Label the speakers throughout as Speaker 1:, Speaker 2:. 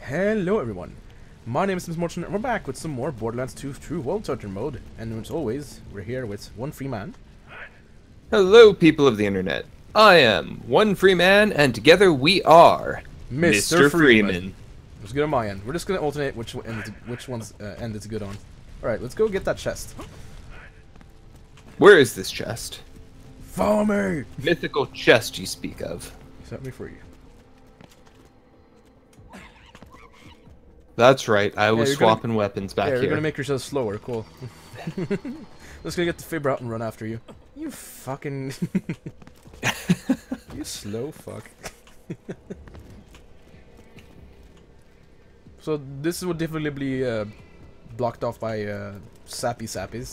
Speaker 1: Hello everyone, my name is Misfortune and we're back with some more Borderlands 2 True World Searcher mode, and as always, we're here with one free man.
Speaker 2: Hello, people of the internet. I am one free man, and together we are
Speaker 1: Mr. Freeman. It's good on my end. We're just gonna alternate which one's end it's good on. Alright, let's go get that chest.
Speaker 2: Where is this chest?
Speaker 1: Follow me!
Speaker 2: Mythical chest you speak of.
Speaker 1: Set me free.
Speaker 2: That's right, I was
Speaker 1: you're
Speaker 2: swapping weapons back
Speaker 1: Yeah,
Speaker 2: here.
Speaker 1: you're gonna make yourself slower, cool. Let's go get the fibber out and run after you. You fucking... you slow fuck. So this would definitely be blocked off by sappy sappies.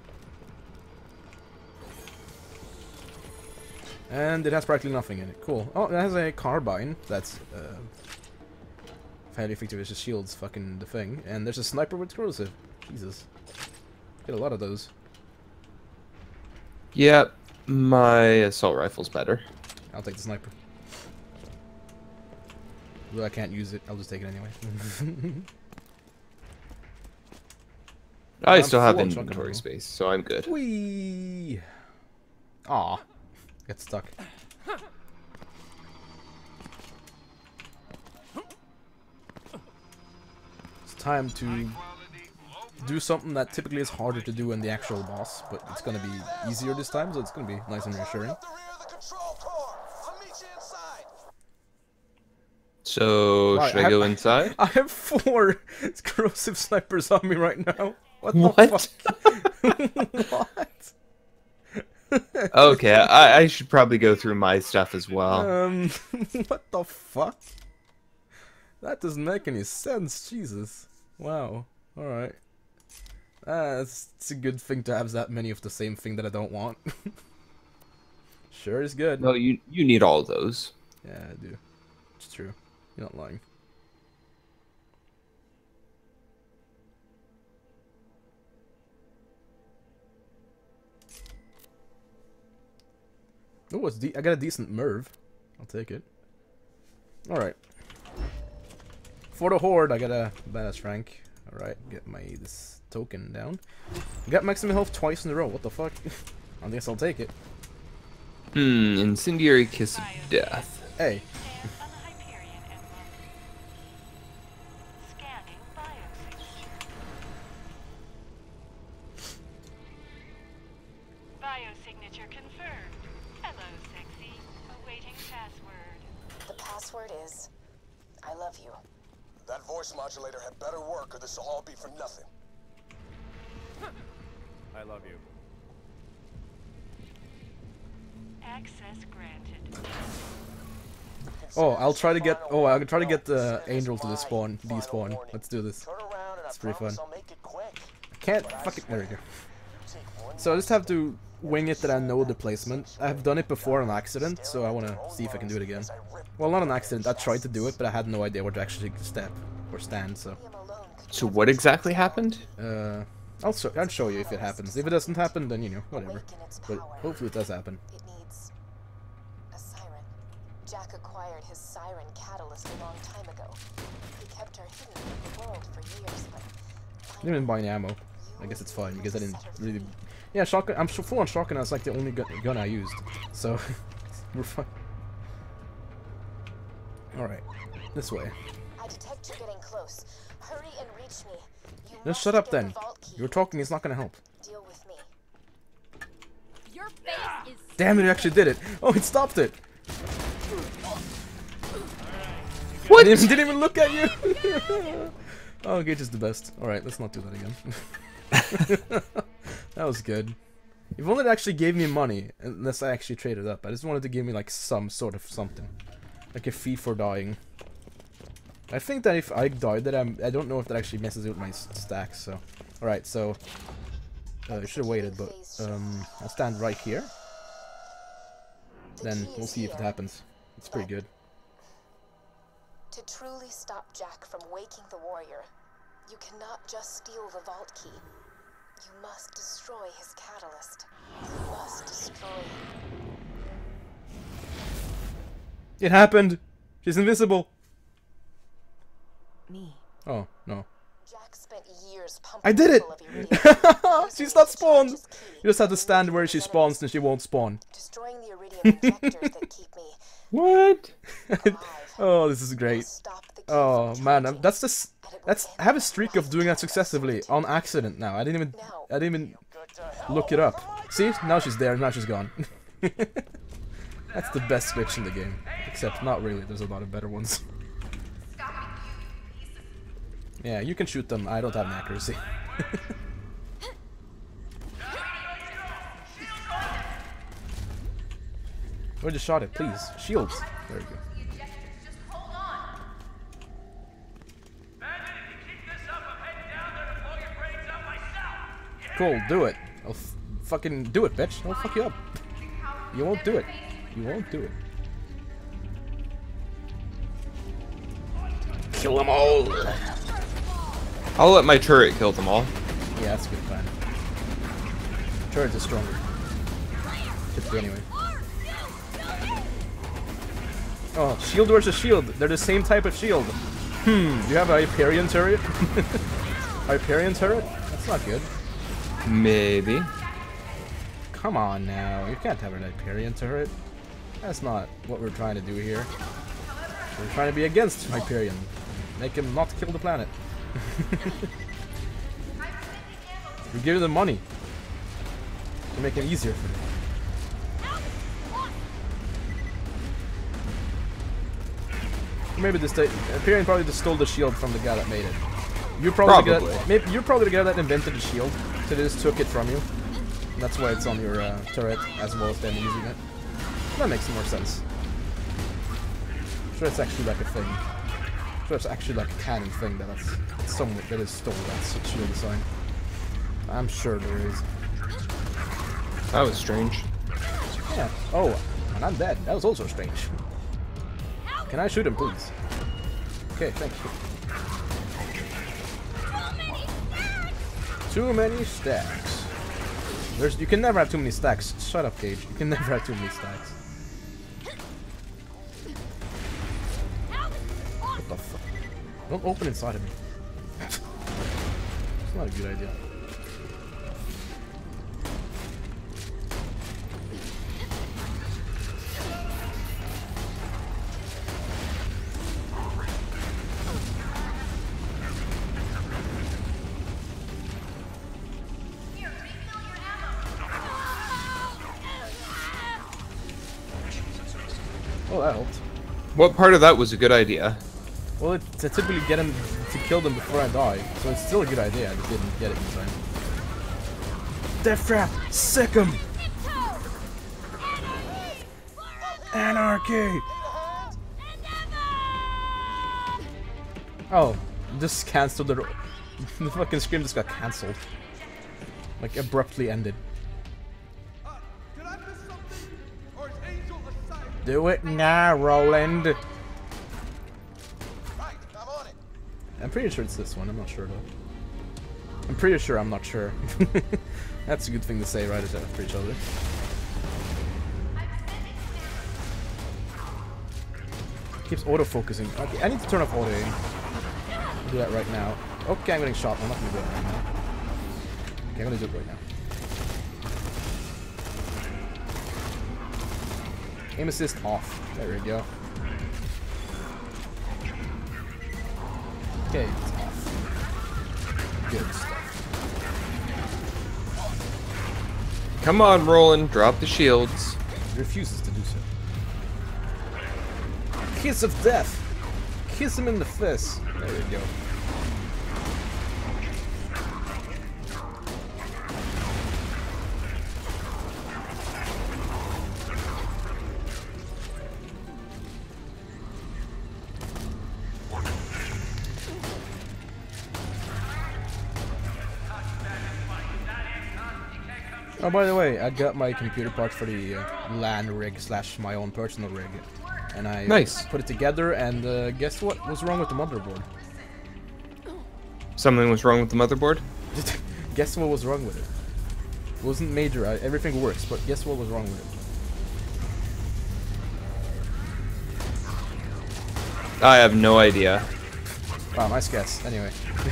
Speaker 1: And it has practically nothing in it. Cool. Oh, it has a carbine. That's highly effective as just shields fucking the thing. And there's a sniper with explosive. Jesus. Get a lot of those.
Speaker 2: Yeah, my assault rifle's better.
Speaker 1: I'll take the sniper. Well, I can't use it. I'll just take it anyway.
Speaker 2: I
Speaker 1: I'm
Speaker 2: still have
Speaker 1: full on
Speaker 2: inventory
Speaker 1: shotgun
Speaker 2: space, so I'm good.
Speaker 1: Whee! Aw. Get stuck. It's time to do something that typically is harder to do than the actual boss, but it's gonna be easier this time, so it's gonna be nice and reassuring.
Speaker 2: So,
Speaker 1: Right,
Speaker 2: should I go inside?
Speaker 1: I have 4 corrosive snipers on me right now. What the
Speaker 2: What?
Speaker 1: fuck? What?
Speaker 2: Okay, I should probably go through my stuff as well.
Speaker 1: What the fuck? That doesn't make any sense, Jesus. Wow. Alright. It's a good thing to have that many of the same thing that I don't want. Sure is good.
Speaker 2: No, you need all those.
Speaker 1: Yeah, I do. It's true. You're not lying. Oh, I got a decent Merv. I'll take it. Alright. For the Horde, I got a badass rank. Alright, get this token down. I got maximum health twice in a row. What the fuck? I guess I'll take it.
Speaker 2: Incendiary Kiss of Death.
Speaker 1: Hey.
Speaker 3: Biosignature confirmed. Hello, sexy. Awaiting password.
Speaker 4: The password is, I love you.
Speaker 5: That voice modulator had better work or this will all be for nothing.
Speaker 6: I love you.
Speaker 3: Access granted.
Speaker 1: Oh, I'll try to get. Oh, I'll try to get the angel to despawn. Despawn. Let's do this.
Speaker 5: Turn around and
Speaker 1: It's
Speaker 5: I
Speaker 1: pretty
Speaker 5: promise
Speaker 1: fun.
Speaker 5: I'll make it quick.
Speaker 1: I can't fucking. There we go. So I just have to wing it that I know the placement. I've done it before on accident, so I want to see if I can do it again. Well, not an accident. I tried to do it, but I had no idea where to actually step or stand. So,
Speaker 2: So what exactly happened?
Speaker 1: I'll show you if it happens. If it doesn't happen, then you know, whatever. But hopefully it does happen.
Speaker 4: It needs a siren. Jack acquired his siren catalyst a long time ago. He kept her hidden from the world for years, but
Speaker 1: I didn't even buy any ammo. I guess it's fine because I didn't really. Yeah, shotgun. I'm so full on shotgun. That's like the only gun I used. So we're fine. All right, this way.
Speaker 4: I detect you getting close. Hurry and reach me. You
Speaker 1: Just
Speaker 4: must
Speaker 1: shut up
Speaker 4: get the
Speaker 1: then.
Speaker 4: vault key.
Speaker 1: You're talking. It's not gonna help.
Speaker 4: Deal with me.
Speaker 7: Your face is
Speaker 1: Damn it! It actually did it. Oh, it stopped it.
Speaker 2: What?
Speaker 1: I didn't even look at you. Oh, Gage is the best. All right, let's not do that again. That was good. If only it actually gave me money, unless I actually traded up. I just wanted to give me like some sort of something, like a fee for dying. I think that if I died, that I don't know if that actually messes with my stacks. So, all right, so I should have waited, but I'll stand right here. Then we'll see if it happens. It's pretty good.
Speaker 4: To truly stop Jack from waking the warrior, you cannot just steal the vault key. You must destroy his catalyst. You must destroy him.
Speaker 1: It happened! She's invisible!
Speaker 4: me.
Speaker 1: Oh, no.
Speaker 4: Jack spent years pumping
Speaker 1: I did it!
Speaker 4: full of iridium,
Speaker 1: She's
Speaker 4: using
Speaker 1: not
Speaker 4: it to
Speaker 1: spawned!
Speaker 4: charge his key,
Speaker 1: You just have to stand where
Speaker 4: and
Speaker 1: she
Speaker 4: enemies,
Speaker 1: spawns and she won't spawn.
Speaker 4: destroying the iridium injectors that keep me
Speaker 2: What?
Speaker 4: alive.
Speaker 1: Oh, this is great.
Speaker 4: Stop the key
Speaker 1: Oh
Speaker 4: from
Speaker 1: man,
Speaker 4: charging,
Speaker 1: that's just
Speaker 4: and it will
Speaker 1: that's
Speaker 4: end
Speaker 1: I have a
Speaker 4: my
Speaker 1: streak of doing that successfully on accident now. I didn't even look it up. See, now she's there, now she's gone. That's the best glitch in the game. Except not really, there's a lot of better ones. Yeah, you can shoot them, I don't have an accuracy. Where'd you shot it, please? Shields. There you go. Cool, do it. I'll fucking do it, bitch. I'll fuck you up. You won't do it. You won't do it. Kill them all!
Speaker 2: I'll let my turret kill them all.
Speaker 1: Yeah, that's a good plan. Turrets are stronger. Typically, anyway. Oh, shield versus shield. They're the same type of shield. You have a Hyperion turret? Hyperion turret? That's not good.
Speaker 2: Maybe.
Speaker 1: Come on now, you can't have an Hyperion turret. That's not what we're trying to do here. We're trying to be against Hyperion. Make him not kill the planet. We give them money to make it easier for them. Maybe this Hyperion probably just stole the shield from the guy that made it. You're probably, The guy, maybe you're probably the guy that invented the shield, so they just took it from you. And that's why it's on your turret as well as them using it. That makes more sense. I'm sure it's actually like a thing. I'm sure it's actually like a canon thing that's someone that is stole that shield design. I'm sure there is.
Speaker 2: That was strange.
Speaker 1: Yeah. Oh, and I'm dead. That was also strange. Can I shoot him, please? Okay, thank you. Too many stacks. You can never have too many stacks. Shut up, Cage. You can never have too many stacks. What the fuck? Don't open inside of me. It's not a good idea. Oh, that helped.
Speaker 2: What part of that was a good idea?
Speaker 1: Well, it's to typically get him to kill them before I die, so it's still a good idea. I just didn't get it in time. Death Trap! Sick him! Anarchy! Oh, just cancelled the fucking scream just got cancelled. Like abruptly ended. Do it now, Roland.
Speaker 5: Right, I'm on it.
Speaker 1: I'm pretty sure it's this one. I'm not sure though. I'm pretty sure I'm not sure. That's a good thing to say right after each other. Keeps autofocusing. Okay, I need to turn off auto aim. I'll do that right now. Okay, I'm getting shot. I'm not gonna do it right now. Okay, I'm gonna do it right now. Aim assist off. There we go. Okay, it's off. Good stuff.
Speaker 2: Come on, Roland, drop the shields.
Speaker 1: He refuses to do so. Kiss of death! Kiss him in the face. There we go. Oh, by the way, I got my computer parts for the LAN rig / my own personal rig, and I put it together. And guess what was wrong with the motherboard?
Speaker 2: Something was wrong with the motherboard?
Speaker 1: Guess what was wrong with it? It wasn't major. Everything works, but guess what was wrong with it?
Speaker 2: I have no idea.
Speaker 1: Wow, nice guess. Anyway,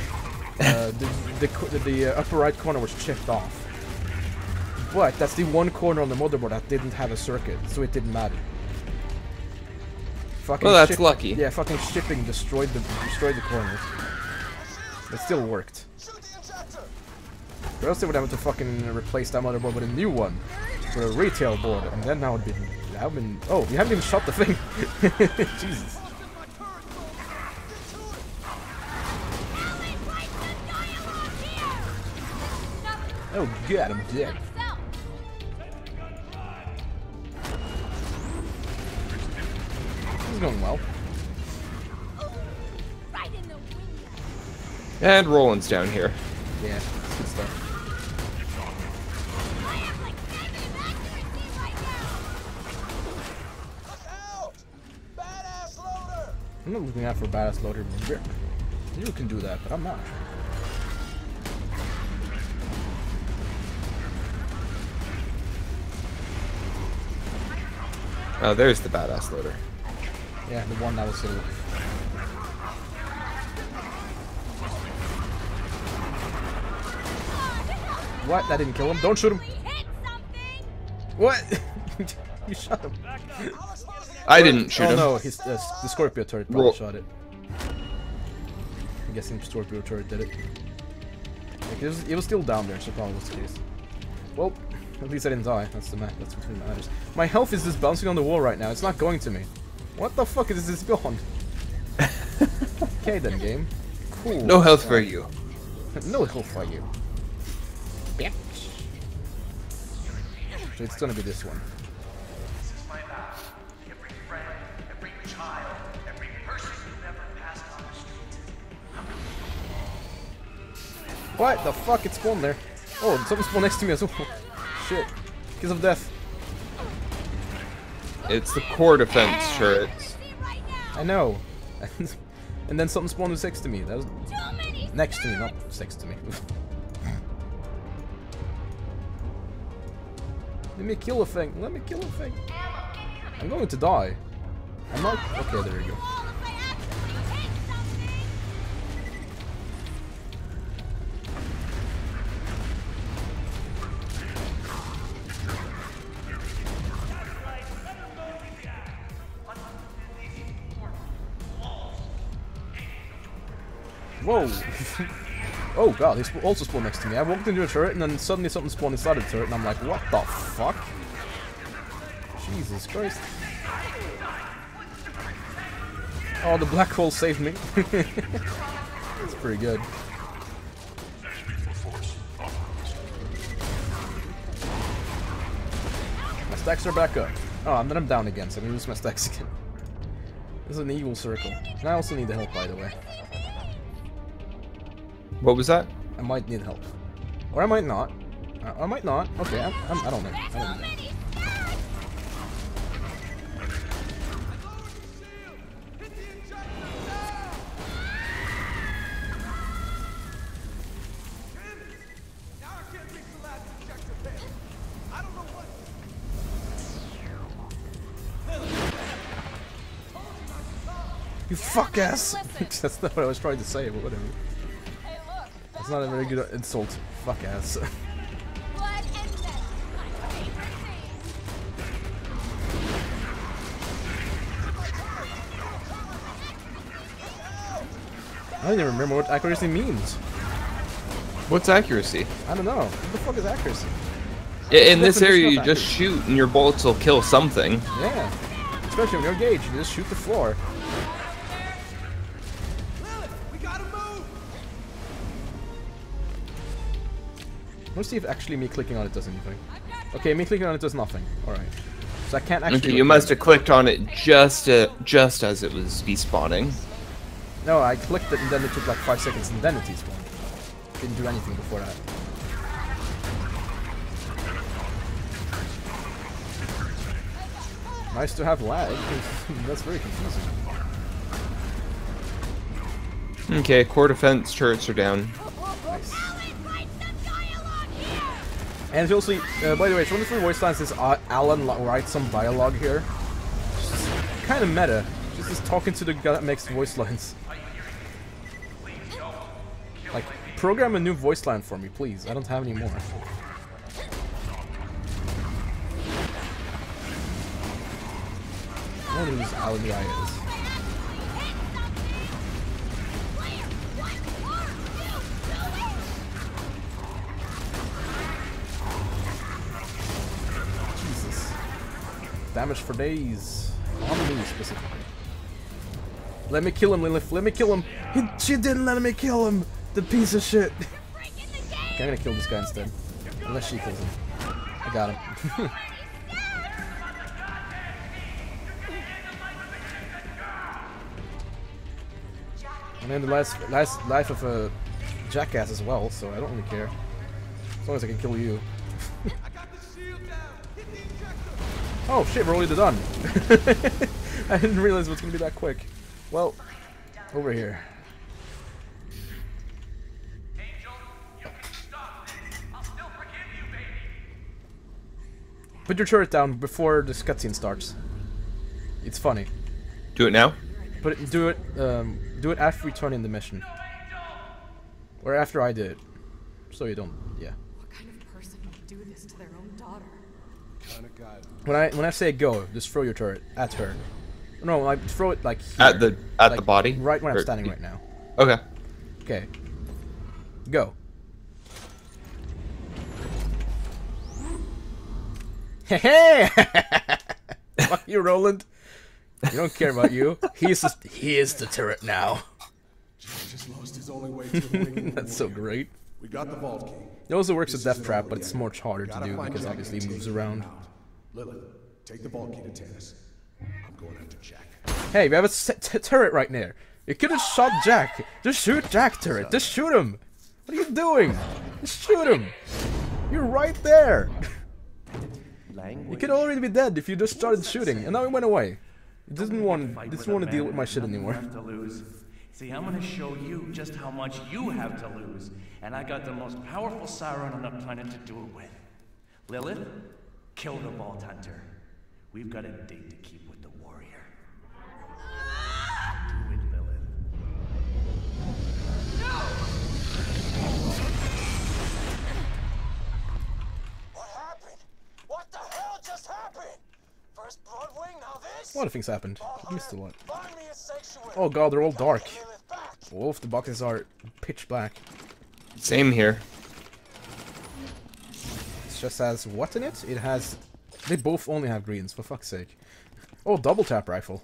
Speaker 1: the upper right corner was chipped off. But that's the one corner on the motherboard that didn't have a circuit, so it didn't matter. Fucking
Speaker 2: Well, that's lucky.
Speaker 1: Yeah, fucking shipping destroyed the corner. It still worked.
Speaker 5: Shoot the injector!
Speaker 1: Or else they would have to fucking replace that motherboard with a new one, with a retail board, and then that would be. Oh, you haven't even shot the thing. Jesus. Oh god, I'm dead. This is going well.
Speaker 7: Right in the window.
Speaker 2: And Roland's down here.
Speaker 1: Yeah, it's good stuff.
Speaker 7: I have like 70 accuracy right now.
Speaker 5: Look out! Badass loader!
Speaker 1: I'm not looking out for badass loader. You can do that, but I'm not.
Speaker 2: Oh, there's the badass loader.
Speaker 1: Yeah, the one that was sort of. What? That didn't kill him. Don't shoot him.
Speaker 7: Hit something.
Speaker 1: What? You shot him.
Speaker 2: I didn't shoot
Speaker 1: Oh
Speaker 2: him.
Speaker 1: no, his the Scorpio turret probably
Speaker 2: Roll.
Speaker 1: shot it. I'm guessing the Scorpio turret did it. Like, it was still down there, so probably was the case. Well, at least I didn't die. That's that's what matters. My health is just bouncing on the wall right now. It's not going to me. What the fuck is this beyond? Okay then, game. Cool.
Speaker 2: No health for you.
Speaker 1: No health for you. Bitch. So it's gonna be this one.
Speaker 6: This is my vow. Every friend, every child, every person you've ever passed on the street.
Speaker 1: What the fuck? It spawned there. Oh, something spawned next to me as well. Shit. Kiss of death.
Speaker 2: It's the core defense turrets.
Speaker 1: I know. And then something spawned next to me. That was
Speaker 7: Too many.
Speaker 1: next to me, not next to me. Let me kill a thing. Let me kill a thing. I'm going to die. I'm not. Okay, there we go.
Speaker 7: All if I actually hit something.
Speaker 1: Whoa. Oh god, they also spawned next to me. I walked into a turret and then suddenly something spawned inside the turret and I'm like, what the fuck? Jesus Christ. Oh, the black hole saved me. That's pretty good. My stacks are back up. Oh, and then I'm down again, so I'm gonna lose my stacks again. This is an evil circle. And I also need the help, by the way.
Speaker 2: What was that?
Speaker 1: I might need help. Or I might not. I might not. Okay, I don't know. I don't know. You fuck ass! That's not what I was trying to say, but whatever.
Speaker 7: Hey, look.
Speaker 1: That's not a very good insult. Fuck ass.
Speaker 7: Blood and mess. My favorite thing.
Speaker 1: I don't even remember what accuracy means.
Speaker 2: What's accuracy?
Speaker 1: I don't know. What the fuck is accuracy?
Speaker 2: In this
Speaker 1: Definition
Speaker 2: area,
Speaker 1: of
Speaker 2: you just shoot and your bullets will kill something.
Speaker 1: Yeah. Especially when you're engaged, you just shoot the floor.
Speaker 5: We gotta move!
Speaker 1: Let's see if actually me clicking on it does anything. Okay, me clicking on it does nothing. Alright. So I can't actually...
Speaker 2: Okay, you must have clicked on it just as it was despawning.
Speaker 1: No, I clicked it and then it took like 5 seconds and then it despawned. Didn't do anything before that. Nice to have lag. That's very confusing.
Speaker 2: Okay, core defense turrets are down.
Speaker 1: Nice. And also, by the way, one of the voice lines is Alan writes some dialogue here. Kind of meta. Just talking to the guy that makes voice lines. Like, program a new voice line for me, please. I don't have any more. I don't know who this Alibi is. Jesus. Damage for days. On me, specifically. Let me kill him, Lilith. Let me kill him. She didn't let me kill him. The piece of shit. Okay, I'm gonna kill this guy instead. Unless she kills him. I got him. And then the last life of a jackass as well, so I don't really care. As long as I can kill you. Oh shit, we're already done. I didn't realize it was gonna be that quick. Well, over here. Put your turret down before this cutscene starts. It's funny.
Speaker 2: Do it now?
Speaker 1: Do it after we turn in the mission. Or after I did it. So you don't, yeah.
Speaker 8: What kind of person would do this to their own daughter?
Speaker 1: When I say go, just throw your turret at her. No, like throw it like here.
Speaker 2: At the body?
Speaker 1: Right where I'm
Speaker 2: Or-
Speaker 1: standing right now.
Speaker 2: Okay.
Speaker 1: Okay. Go. Hey! Fuck you, Roland. You don't care about you. He is the turret now.
Speaker 5: Just lost his only way to awaken the
Speaker 1: That's so
Speaker 5: warrior.
Speaker 1: great.
Speaker 5: We got the vault key.
Speaker 1: It also works with
Speaker 5: This is
Speaker 1: Death
Speaker 5: the
Speaker 1: Trap,
Speaker 5: road
Speaker 1: but it's
Speaker 5: again.
Speaker 1: much harder to
Speaker 5: Gotta
Speaker 1: do
Speaker 5: find
Speaker 1: because
Speaker 5: Jack
Speaker 1: obviously
Speaker 5: and
Speaker 1: he moves
Speaker 5: take him
Speaker 1: around.
Speaker 5: out. Lilith, take the vault key to Tannis. I'm going after Jack.
Speaker 1: Hey, we have a turret right there. You could have shot Jack. Just shoot Jack, turret. Just shoot him. What are you doing? Just shoot him. You're right there. You could already be dead if you just started shooting, and now he went away. He didn't want to deal with my shit anymore.
Speaker 6: To lose. See, I'm gonna show you just how much you have to lose, and I got the most powerful Siren on the planet to do it with. Lilith, kill the Vault Hunter. We've got a date to keep with the warrior. Do it, Lilith.
Speaker 5: What happened? What the hell just happened? First Bloodwing, now this?
Speaker 1: A lot of things happened. I missed a lot.
Speaker 5: Find me a sanctuary.
Speaker 1: Oh god, they're all dark.
Speaker 5: Lilith back.
Speaker 1: Wolf, the boxes are pitch black.
Speaker 2: Same here.
Speaker 1: It just has what in it? It has... They both only have greens, for fuck's sake. Oh, double tap rifle.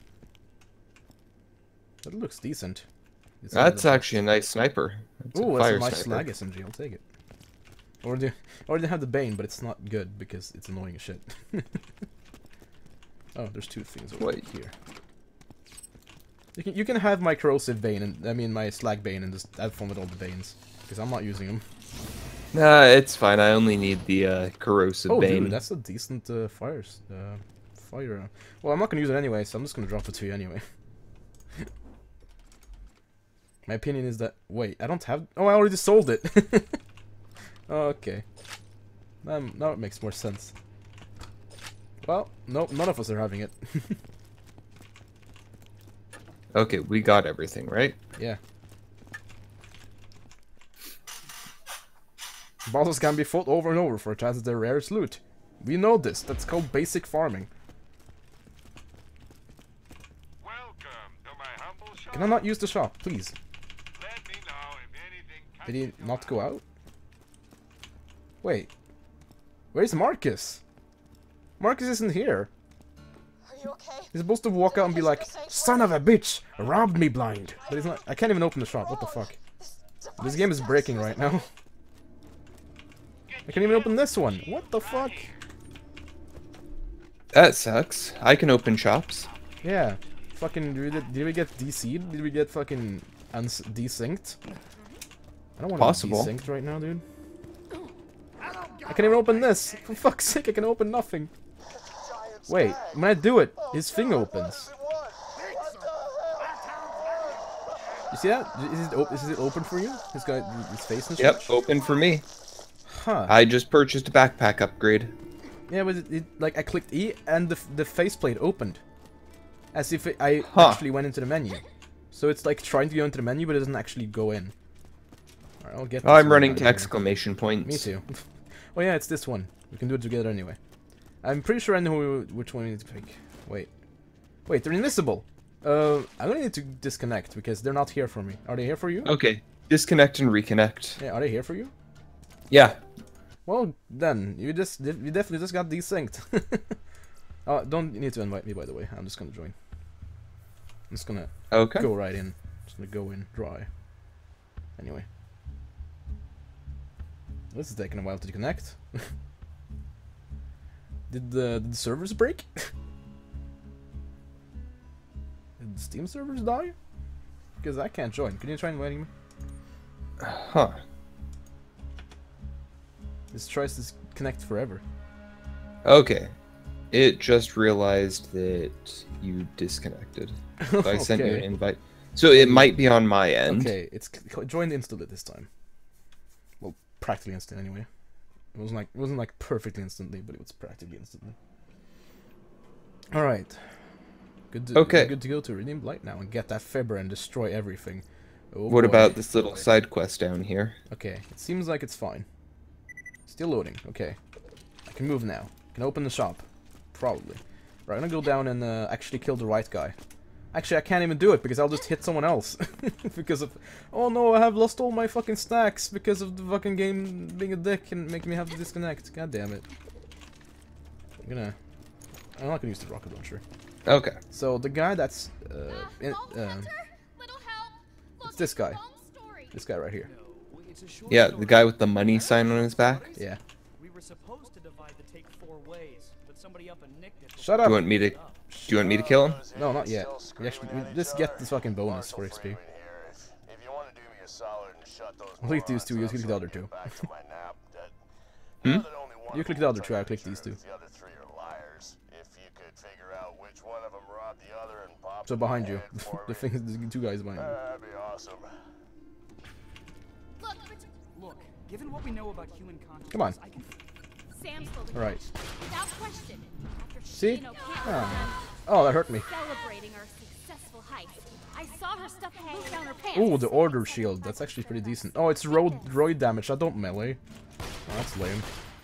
Speaker 1: That looks decent. It's
Speaker 2: That's actually a nice sniper. It's
Speaker 1: Ooh,
Speaker 2: a
Speaker 1: that's a
Speaker 2: fire
Speaker 1: nice
Speaker 2: sniper.
Speaker 1: slag SMG, I'll take it. Or they have the Bane, but it's not good because it's annoying as shit. Oh, there's two things over
Speaker 2: Wait.
Speaker 1: here. You can have my corrosive Bane, and I mean my slag Bane, and just have fun with all the Banes. Because I'm not using them.
Speaker 2: Nah, it's fine. I only need the corrosive
Speaker 1: Oh,
Speaker 2: bane.
Speaker 1: dude, that's a decent fire. Well, I'm not gonna use it anyway, so I'm just gonna drop it to you anyway. My opinion is that... Wait, I don't have... Oh, I already sold it! Okay. Now it makes more sense. Well, nope, none of us are having it.
Speaker 2: Okay, we got everything, right?
Speaker 1: Yeah. Bosses can be fought over and over for a chance at their rarest loot. We know this. That's called basic farming.
Speaker 9: Welcome to my humble shop.
Speaker 1: Can I not use the shop, please?
Speaker 9: Let me know if anything
Speaker 1: Did he
Speaker 9: catches your
Speaker 1: not go
Speaker 9: eye.
Speaker 1: out? Wait. Where's Marcus? Marcus isn't here.
Speaker 4: Are you okay?
Speaker 1: He's supposed to walk out and be like, "Son of a bitch! Robbed me blind!" But he's not. I can't even open the shop. What the fuck? This game is breaking right now. I can't even open this one. What the fuck?
Speaker 2: That sucks. I can open shops.
Speaker 1: Yeah. Fucking, did we get DC'd? Did we get fucking desynced? I don't want
Speaker 2: Possible.
Speaker 1: to be desynced right now, dude. I can't even open this. For fuck's sake, I can open nothing. Wait, when I do it, his thing opens. You see that? Is it open for you? His guy, his face and shit?
Speaker 2: Yep, open for me.
Speaker 1: Huh.
Speaker 2: I just purchased a backpack upgrade.
Speaker 1: Yeah, but like I clicked E and the faceplate opened, as if I
Speaker 2: Huh.
Speaker 1: actually went into the menu. So it's like trying to go into the menu, but it doesn't actually go in. Alright, I'll get
Speaker 2: Oh,
Speaker 1: this
Speaker 2: I'm
Speaker 1: one
Speaker 2: running
Speaker 1: out
Speaker 2: to
Speaker 1: of here.
Speaker 2: exclamation points.
Speaker 1: Me too. Oh yeah, it's this one. We can do it together anyway. I'm pretty sure I know which one we need to pick. Wait, they're invisible. I'm gonna need to disconnect because they're not here for me. Are they here for you?
Speaker 2: Okay, disconnect and reconnect.
Speaker 1: Yeah, are they here for you?
Speaker 2: Yeah.
Speaker 1: Well, then you definitely just got desynced. Don't need to invite me, by the way. I'm just gonna join. I'm just gonna
Speaker 2: Okay.
Speaker 1: go right in. Just gonna go in dry. Anyway, this is taking a while to connect. Did the servers break? Did the Steam servers die? Because I can't join. Can you try inviting me?
Speaker 2: Huh.
Speaker 1: This tries to connect forever.
Speaker 2: Okay. It just realized that you disconnected. So I sent you an
Speaker 1: Okay.
Speaker 2: invite. So it might be on my end.
Speaker 1: Okay, it's joined instantly this time. Well, practically instant anyway. It wasn't like perfectly instantly, but it was practically instantly. All right. Good to go to Redeemed Light now and get that Fibber and destroy everything. Oh,
Speaker 2: What
Speaker 1: boy.
Speaker 2: about this little side quest down here?
Speaker 1: Okay, it seems like it's fine. Still loading. Okay, I can move now. Can open the shop, probably. Right, I'm gonna go down and actually kill the right guy. Actually, I can't even do it because I'll just hit someone else. Because of... Oh no, I have lost all my fucking stacks because of the fucking game being a dick and making me have to disconnect. God damn it. I'm not gonna use the rocket launcher.
Speaker 2: Okay.
Speaker 1: So, the guy that's...
Speaker 7: Little help.
Speaker 1: it's this guy. This guy right here.
Speaker 2: Yeah, the guy with the money sign on his back.
Speaker 1: Yeah.
Speaker 10: We were supposed to divide the take 4 ways, but somebody up and nicked it.
Speaker 1: Shut
Speaker 2: Do
Speaker 1: up!
Speaker 2: you want me to... Do you want me to kill him?
Speaker 1: No, not yet. We just get this fucking bonus for XP.
Speaker 5: If you want to do me a solid and shut those
Speaker 1: I'll click these two, you
Speaker 5: morons
Speaker 1: click
Speaker 5: up
Speaker 1: the
Speaker 5: so
Speaker 1: other
Speaker 5: I can
Speaker 1: two.
Speaker 5: go back to my nap, that-
Speaker 2: Hmm?
Speaker 5: now that only one
Speaker 1: You
Speaker 5: of
Speaker 1: click
Speaker 5: them
Speaker 1: the other
Speaker 5: will
Speaker 1: two, I'll
Speaker 5: tell
Speaker 1: click
Speaker 5: you
Speaker 1: these
Speaker 5: the
Speaker 1: two.
Speaker 5: truth, The other 3 are liars. If you could figure out which one of them robbed the other and popped
Speaker 1: So
Speaker 5: them in
Speaker 1: behind
Speaker 5: the
Speaker 1: you.
Speaker 5: head for
Speaker 1: The
Speaker 5: me,
Speaker 1: thing is, the two guys behind you.
Speaker 5: that'd be awesome.
Speaker 10: Look, given what we know about human consciousness,
Speaker 1: Come on.
Speaker 10: I can...
Speaker 7: Sam stole the
Speaker 1: Alright.
Speaker 7: without question. After she
Speaker 1: See?
Speaker 7: and O'Connor
Speaker 1: Ah. Oh, that hurt me.
Speaker 7: celebrating our successful heist, I saw her stuff the boot down her pants.
Speaker 1: Oh, the order shield. That's actually pretty decent. Oh, it's roid damage. I don't melee. Oh, that's lame.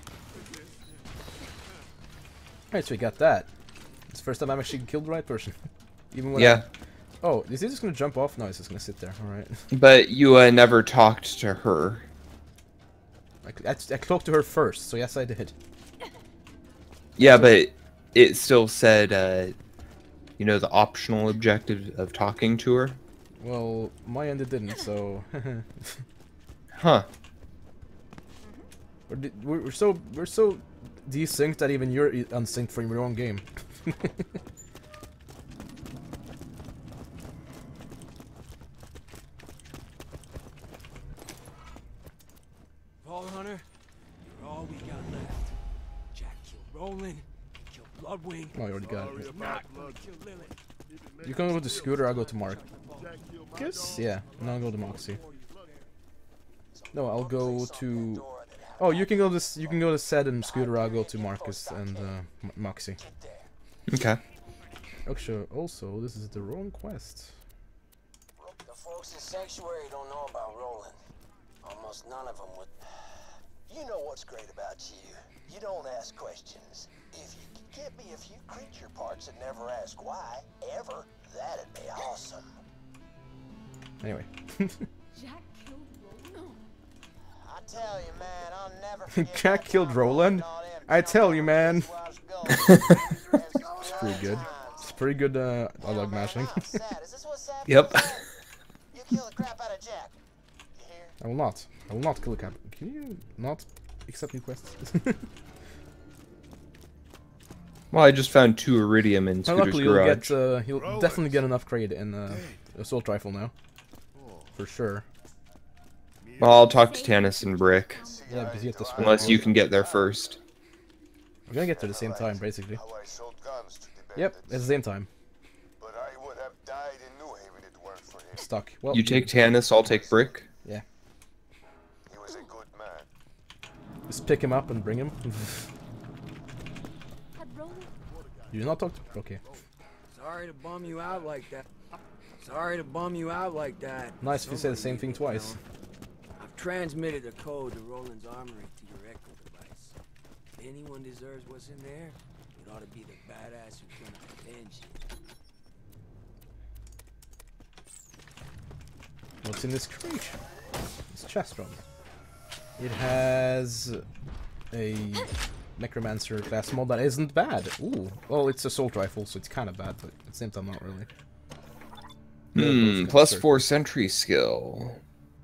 Speaker 1: Alright, so we got that. It's the first time I've actually killed the right person. Even when
Speaker 2: Yeah.
Speaker 1: Oh, is he just gonna jump off? No, he's just gonna sit there. Alright.
Speaker 2: But you never talked to her.
Speaker 1: I talked to her first, so yes I did.
Speaker 2: Yeah, but it still said, you know, the optional objective of talking to her.
Speaker 1: Well, my end it didn't, so...
Speaker 2: Huh.
Speaker 1: We're so desynced that even you're unsynced from your own game.
Speaker 11: Vault Hunter, you're all we got left. Jack killed Roland, killed Bloodwing.
Speaker 1: Oh, you already got it.
Speaker 11: He's not gonna kill Lilith.
Speaker 1: You can go to Scooter, I'll go to Mark. Guess? Yeah, no, I'll go to Moxie. No, I'll go to... Oh, you can go to Sed and Scooter, I'll go to Marcus and Moxie.
Speaker 2: Okay.
Speaker 1: Actually, also, this is the wrong quest.
Speaker 5: The folks in Sanctuary don't know about Roland. Almost none of them would. You know what's great about you. You don't ask questions. If you could get me a few creature parts and never ask why, ever, that'd be awesome.
Speaker 1: Anyway.
Speaker 7: Jack killed Roland.
Speaker 5: I tell you, man, I'll never forget
Speaker 1: Jack
Speaker 5: that
Speaker 1: killed
Speaker 5: time
Speaker 1: Roland?
Speaker 5: all them
Speaker 1: I tell you, man.
Speaker 5: It's
Speaker 1: Pretty good. It's pretty good dialogue mashing.
Speaker 2: Yep.
Speaker 5: You kill the crap out of Jack. You hear?
Speaker 1: I will not. I will not kill a cap. Can you not accept new quests?
Speaker 2: Well, I just found 2 iridium in
Speaker 1: Well,
Speaker 2: Scooter's
Speaker 1: luckily
Speaker 2: garage.
Speaker 1: he'll definitely get enough credit in assault rifle now. For sure.
Speaker 2: Well, I'll talk to Tannis and Brick.
Speaker 1: Yeah, because you have to split.
Speaker 2: Unless you can get there first.
Speaker 1: We're gonna get to the same time, basically. Yep, at the same time.
Speaker 9: But I would have died in New Haven if it weren't for him.
Speaker 1: Stuck. Well,
Speaker 2: You take Tannis, I'll take Brick.
Speaker 1: Yeah.
Speaker 9: He was a good man.
Speaker 1: Just pick him up and bring him.
Speaker 7: Had Roland
Speaker 1: You did not talk to... Okay.
Speaker 11: Sorry to bum you out like that. Sorry to bum you out like that.
Speaker 1: Nice if you say the same thing twice.
Speaker 11: I've transmitted a code to Roland's armory to your Echo device. If anyone deserves what's in there, it ought to be the badass who cannot avenge it.
Speaker 1: What's in this crate? This chest drum. It has a Necromancer class mod that isn't bad. Ooh. Well, it's assault rifle, so it's kind of bad, but at the same time, not really.
Speaker 2: +4 sentry skill.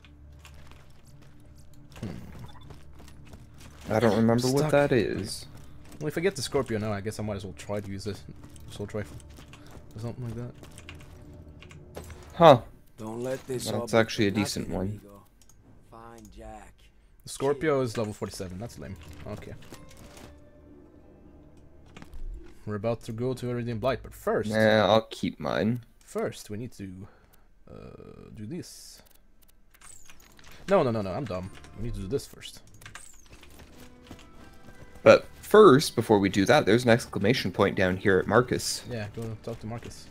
Speaker 2: I don't remember what that is.
Speaker 1: Well, if I get the Scorpio now, I guess I might as well try to use this assault rifle. Or something like that.
Speaker 2: Huh.
Speaker 11: Don't let this
Speaker 2: That's actually a decent one.
Speaker 11: Find Jack.
Speaker 1: The Scorpio is level 47. That's lame. Okay. We're about to go to Iridian Blight, but first...
Speaker 2: Yeah, I'll keep mine.
Speaker 1: First, we need to do this. No, I'm dumb. We need to do this first.
Speaker 2: But first, before we do that, there's an exclamation point down here at Marcus.
Speaker 1: Yeah, go talk to Marcus.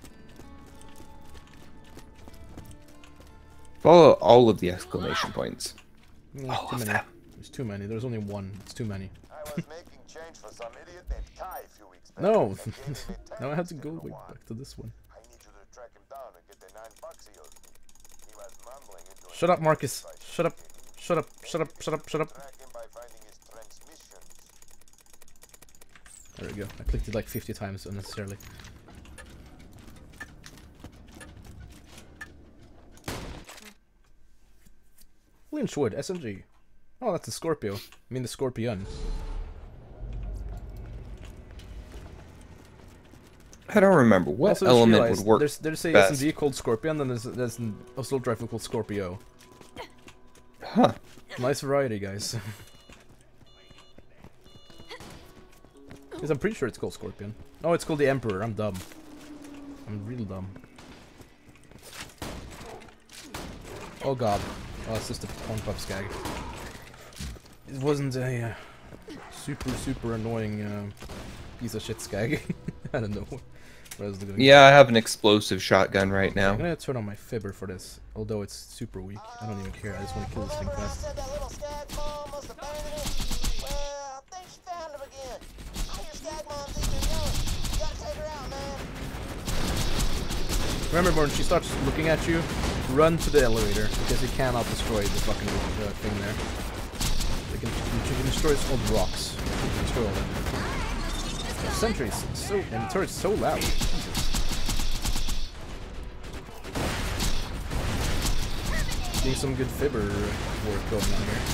Speaker 2: Follow all of the exclamation points.
Speaker 1: Yeah,
Speaker 2: All
Speaker 1: too
Speaker 2: of
Speaker 1: many.
Speaker 2: them.
Speaker 1: There's too many. There's only one. It's too many.
Speaker 9: I was making change for some idiot named Kai a few weeks back.
Speaker 1: No!
Speaker 9: I gave him a
Speaker 1: Now I have to
Speaker 9: 10
Speaker 1: go
Speaker 9: for one.
Speaker 1: back to this one.
Speaker 9: I need you to track him down and get the $9 he owes me. He was mumbling into an
Speaker 1: Shut up, Marcus. Shut up. Shut up. Shut up. Shut up. Shut up.
Speaker 9: Track him by finding his transmissions.
Speaker 1: There we go. I clicked it like 50 times unnecessarily. Lynchwood, SMG. Oh, that's the Scorpio. I mean the Scorpion.
Speaker 2: I don't remember what
Speaker 1: Also,
Speaker 2: element
Speaker 1: realized
Speaker 2: would work
Speaker 1: There's a
Speaker 2: best.
Speaker 1: SMG called Scorpion, and there's an assault rifle called Scorpio.
Speaker 2: Huh.
Speaker 1: Nice variety, guys. Because I'm pretty sure it's called Scorpion. Oh, it's called the Emperor. I'm dumb. I'm real dumb. Oh god. Oh, it's just a Pornhub skag. It wasn't a super annoying piece of shit skag. I don't know. What else is it gonna
Speaker 2: Yeah, I have an explosive shotgun right now.
Speaker 1: I'm gonna turn on my fibber for this, although it's super weak. I don't even care. I just want to kill this thing fast.
Speaker 5: Said that little skag mom must abandon it. Well, I think she found him again. How your skag mom's even young. You gotta take her out, man.
Speaker 1: Remember, when she starts looking at you, run to the elevator, because you cannot destroy the fucking thing there. You can destroy all the rocks. You can destroy all them. The sentries, and the turret's so loud. Seeing some good fibber work going on here.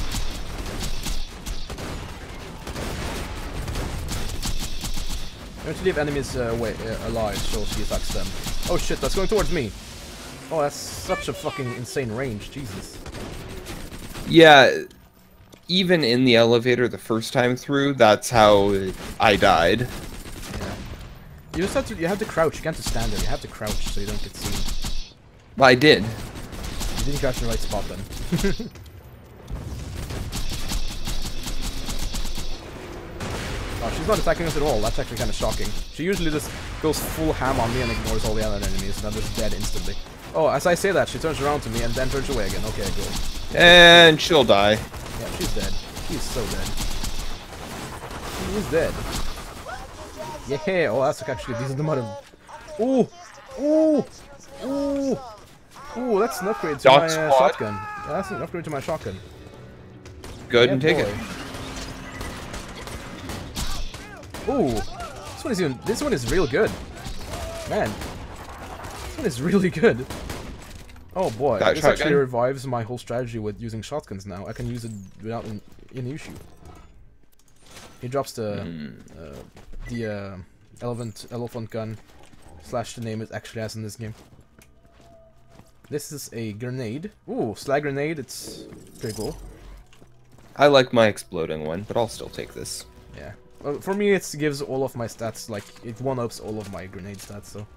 Speaker 1: Don't leave enemies alive, so she attacks them. Oh shit, that's going towards me! Oh, that's such a fucking insane range, Jesus.
Speaker 2: Yeah, even in the elevator the first time through, that's how I died.
Speaker 1: Yeah. You just have to crouch, you can't just stand there, you have to crouch so you don't get seen.
Speaker 2: Well, I did.
Speaker 1: You didn't crouch in the right spot then. Oh, she's not attacking us at all, that's actually kind of shocking. She usually just goes full ham on me and ignores all the other enemies, and I'm just dead instantly. Oh, as I say that, she turns around to me and then turns away again. Okay, good.
Speaker 2: And she'll die.
Speaker 1: Yeah, she's dead. She's so dead. She is dead. Yeah, oh, that's actually a decent amount of... Ooh! Ooh! Ooh! Ooh, that's an upgrade to my shotgun. Yeah, that's an upgrade to my shotgun.
Speaker 2: Go ahead and take it.
Speaker 1: Ooh! This one is real good. Man. This one is really good. Oh boy, this actually revives my whole strategy with using shotguns now. I can use it without any issue. He drops the elephant gun / the name it actually has in this game. This is a grenade. Ooh, slag grenade. It's pretty cool.
Speaker 2: I like my exploding one, but I'll still take this.
Speaker 1: Yeah. Well, for me, it gives all of my stats, like, it one-ups all of my grenade stats, so...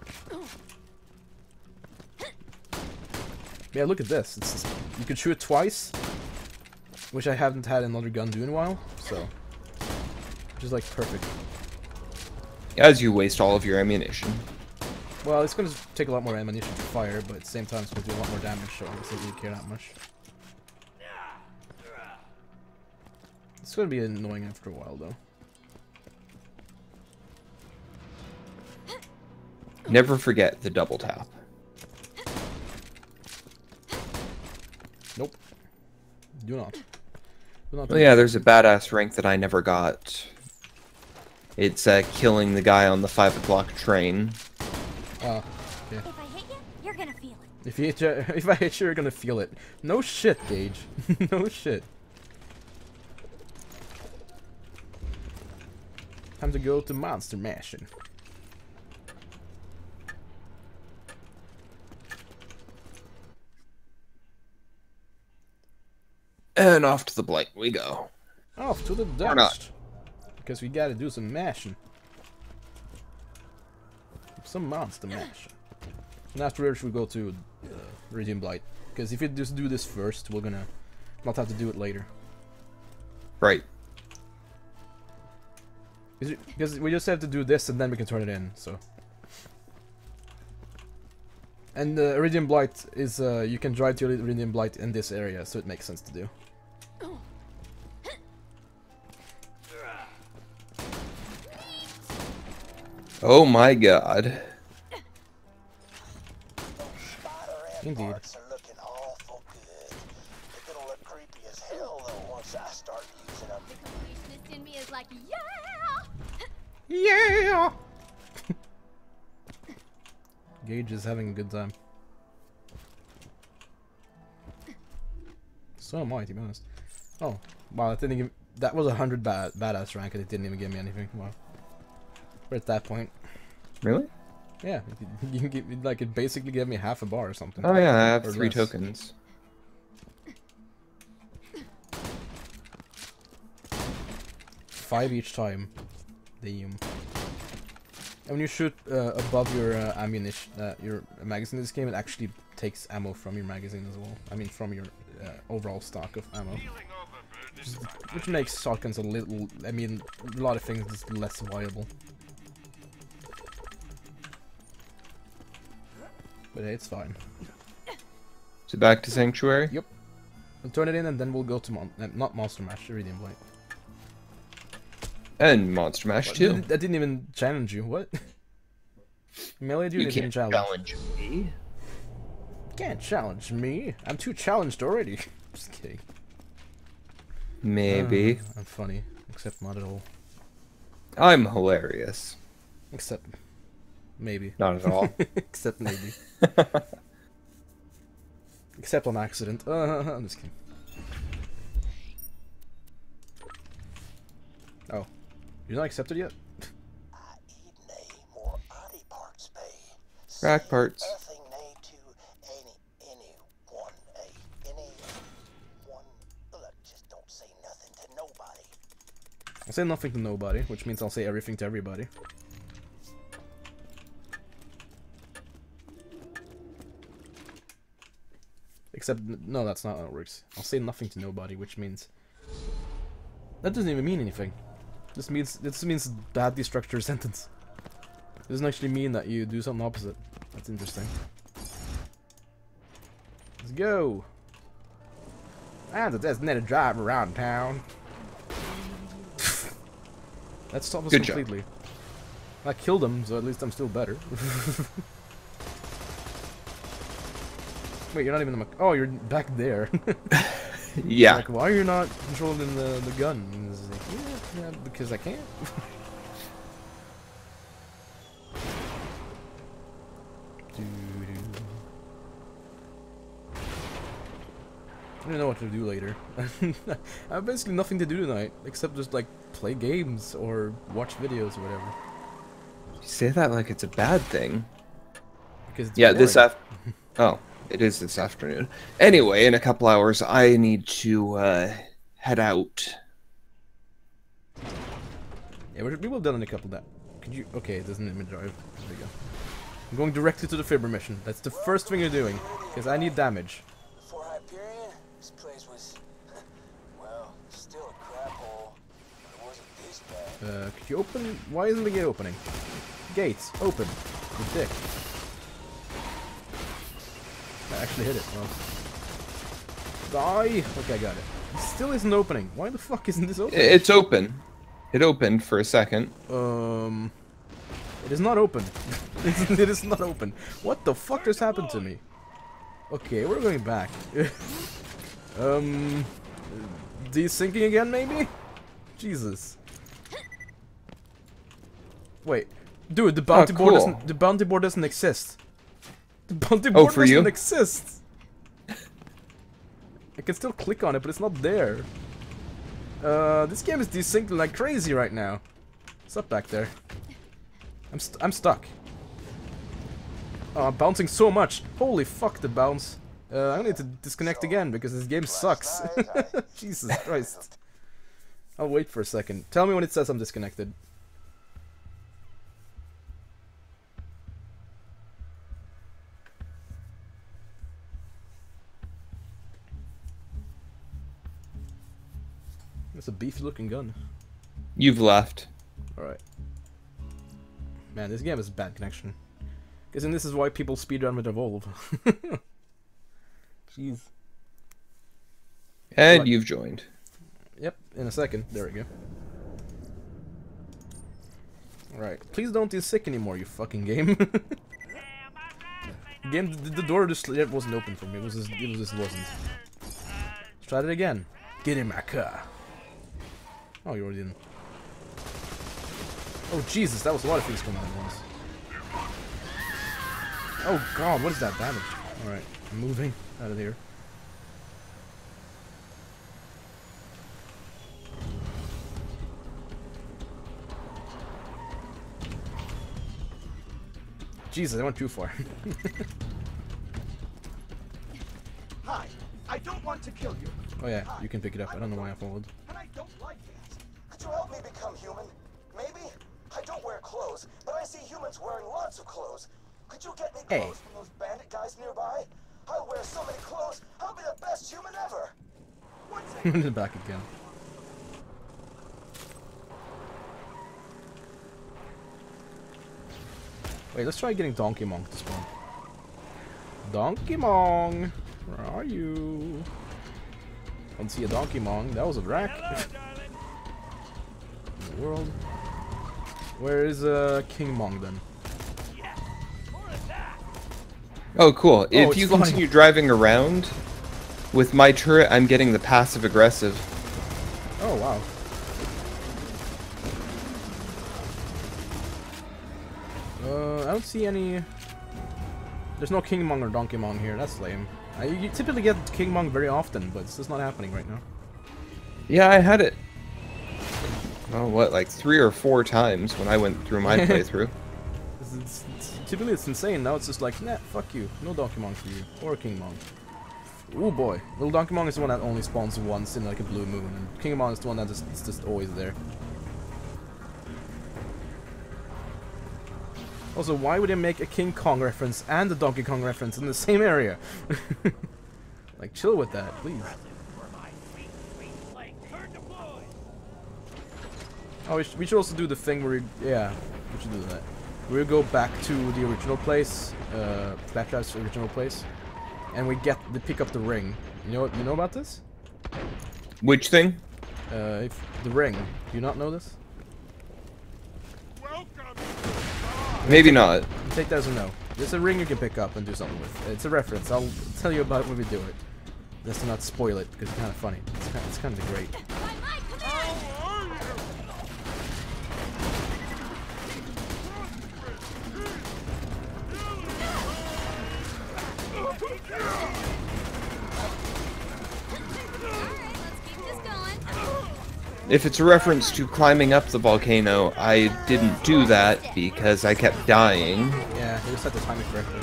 Speaker 1: Yeah, look at this. It's just, you can shoot twice, which I haven't had another gun do in a while, so... Which is, like, perfect.
Speaker 2: As you waste all of your ammunition.
Speaker 1: Well, it's gonna take a lot more ammunition to fire, but at the same time, it's gonna do a lot more damage, so I don't really care that much. It's gonna be annoying after a while, though.
Speaker 2: Never forget the double tap.
Speaker 1: Nope. Do not. Do not.
Speaker 2: Oh yeah, there's a badass rank that I never got. It's killing the guy on the 5 o'clock train.
Speaker 1: Ah, okay.
Speaker 7: If I hit you, you're gonna feel it.
Speaker 1: If I hit you, you're gonna feel it. No shit, Gage. No shit. Time to go to Monster Mansion.
Speaker 2: And off to the Blight we go.
Speaker 1: Off to the
Speaker 2: Or not.
Speaker 1: dust. Because we gotta do some mashing. Some monster mashing. And afterwards we go to Radiant Blight. Because if you just do this first, we're gonna not have to do it later.
Speaker 2: Right.
Speaker 1: Because we just have to do this and then we can turn it in, so. And Radiant Blight is, you can drive to Radiant Blight in this area, so it makes sense to do.
Speaker 2: Oh my god.
Speaker 1: Indeed.
Speaker 5: Are looking awful good. They're gonna look creepy as hell though once I start using them.
Speaker 7: The completionist in me is like, yeah!
Speaker 1: Yeah! Gage is having a good time. So am I, to be honest. Oh, wow, that didn't give, that was 100 badass rank and it didn't even give me anything. Wow. We're at that point.
Speaker 2: Really?
Speaker 1: Yeah, you can give, like, it basically gave me half a bar or something.
Speaker 2: Oh yeah, I have
Speaker 1: Or
Speaker 2: 3
Speaker 1: less.
Speaker 2: tokens.
Speaker 1: 5 each time. Damn. And when you shoot above your ammunition, your magazine in this game, it actually takes ammo from your magazine as well. I mean, from your overall stock of ammo. Which makes shotguns a little, I mean, a lot of things just less viable. But hey, it's fine.
Speaker 2: So back to Sanctuary?
Speaker 1: Yep. We'll turn it in and then we'll go to not Monster Mash, Radiant Blight.
Speaker 2: And Monster Mash 2.
Speaker 1: That didn't even challenge you, what? Melee dude
Speaker 2: You
Speaker 1: didn't
Speaker 2: can't
Speaker 1: challenge.
Speaker 2: challenge me.
Speaker 1: Can't challenge me. I'm too challenged already. Just kidding.
Speaker 2: Maybe.
Speaker 1: I'm funny, except not at all.
Speaker 2: I'm hilarious.
Speaker 1: Except maybe.
Speaker 2: Not at all.
Speaker 1: Except maybe. Except on accident. I'm just kidding. Oh, you're not accepted yet?
Speaker 2: Rack parts.
Speaker 1: I'll say nothing to nobody, which means I'll say everything to everybody. Except, no, that's not how it works. I'll say nothing to nobody, which means... That doesn't even mean anything. This means badly structured sentence. It doesn't actually mean that you do something opposite. That's interesting. Let's go! And a designated drive around town. That stopped us
Speaker 2: Good
Speaker 1: completely. I killed him, so at least I'm still better. Wait, you're not even in my... Oh, you're back there.
Speaker 2: Yeah.
Speaker 1: Like, why are you not controlling the gun? And it's like, yeah, because I can't. I don't know what to do later. I have basically nothing to do tonight, except just like play games or watch videos or whatever.
Speaker 2: You say that like it's a bad thing.
Speaker 1: Because it's
Speaker 2: yeah, this
Speaker 1: boring.
Speaker 2: Oh, it is this afternoon. Anyway, in a couple hours, I need to head out.
Speaker 1: Yeah, we will done in a couple that. Could you? Okay, it doesn't let me drive. There we go. I'm going directly to the Fibber mission. That's the first thing you're doing, because I need damage.
Speaker 5: Before Hyperion, this place was, well, still a crap hole. It wasn't this bad.
Speaker 1: Could you open? Why isn't the gate opening? Gates, open. You dick. I actually hit it. Well. Die! Okay, I got it. It still isn't opening. Why the fuck isn't this open?
Speaker 2: It's open. It opened for a second.
Speaker 1: It is not open. It is not open. What the fuck just happened to me? Okay, we're going back. Desyncing again, maybe? Jesus. Wait, dude, the bounty board doesn't. The bounty board doesn't exist. The bounty board doesn't exist. I can still click on it, but it's not there. This game is desyncing like crazy right now. What's up back there? I'm stuck. Oh, I'm bouncing so much. Holy fuck, the bounce. I need to disconnect again because this game sucks. Jesus Christ. I'll wait for a second. Tell me when it says I'm disconnected. That's a beefy looking gun.
Speaker 2: You've left.
Speaker 1: Alright. Man, this game has a bad connection. Guess this is why people speedrun with Evolve. Jeez.
Speaker 2: And you've joined.
Speaker 1: Yep, in a second. There we go. Alright. Please don't be sick anymore, you fucking game. Game, the door just wasn't open for me. It just wasn't. Let's try it again. Get in my car. Oh, you already didn't. Oh, Jesus, that was a lot of things coming at once. Oh, God, what is that damage? Alright, I'm moving out of here. Jesus, I went too far.
Speaker 12: Hi, I don't want to kill you.
Speaker 1: Oh yeah, you can pick it up. I don't know why I followed.
Speaker 12: And I don't like it.
Speaker 5: Could you help me become human? Maybe? I don't wear clothes, but I see humans wearing lots of clothes. Could you get me clothes from those bandit guys nearby? I'll wear so many clothes, I'll be the best human ever.
Speaker 1: In the back again. Wait, let's try getting Donkey Monk to spawn. Donkey Monk! Where are you? Don't see a Donkey Monk. That was a wreck. In the world. Where is King Monk then?
Speaker 2: Oh, cool. If you continue driving around with my turret, I'm getting the passive aggressive.
Speaker 1: Oh, wow. I don't see any... There's no King Monk or Donkey Monk here. That's lame. You typically get King Monk very often, but it's just not happening right now.
Speaker 2: Yeah, I had it. Oh, what, like 3 or 4 times when I went through my playthrough.
Speaker 1: Typically it's insane. Now it's just like, nah, fuck you. No Donkey Monk for you. Or King Monk. Oh boy. Little Donkey Monk is the one that only spawns once in like a blue moon. And King Monk is the one that is just always there. Also, why would they make a King Kong reference and a Donkey Kong reference in the same area? Like, chill with that, please. Oh, we should also do the thing where yeah, we should do that. We'll go back to the original place, Flatchat's original place, and we pick up the ring. You know about this?
Speaker 2: Which thing?
Speaker 1: The ring. Do you not know this?
Speaker 2: Maybe not.
Speaker 1: Take that as a no. There's a ring you can pick up and do something with. It's a reference. I'll tell you about it when we do it. Just to not spoil it, because it's kind of funny. It's kind of great.
Speaker 2: If it's a reference to climbing up the volcano, I didn't do that because I kept dying.
Speaker 1: Yeah, they just had to time it correctly.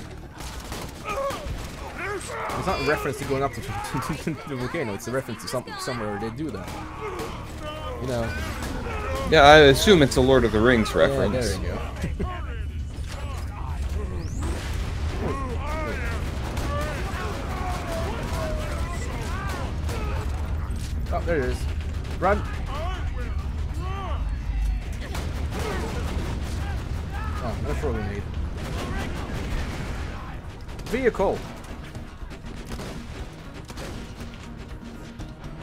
Speaker 1: It's not a reference to going up to the volcano, it's a reference to somewhere where they do that. You know.
Speaker 2: Yeah, I assume it's a Lord of the Rings reference.
Speaker 1: Yeah, there you go. Oh, there it is. Run! Oh, no throw grenade. Vehicle!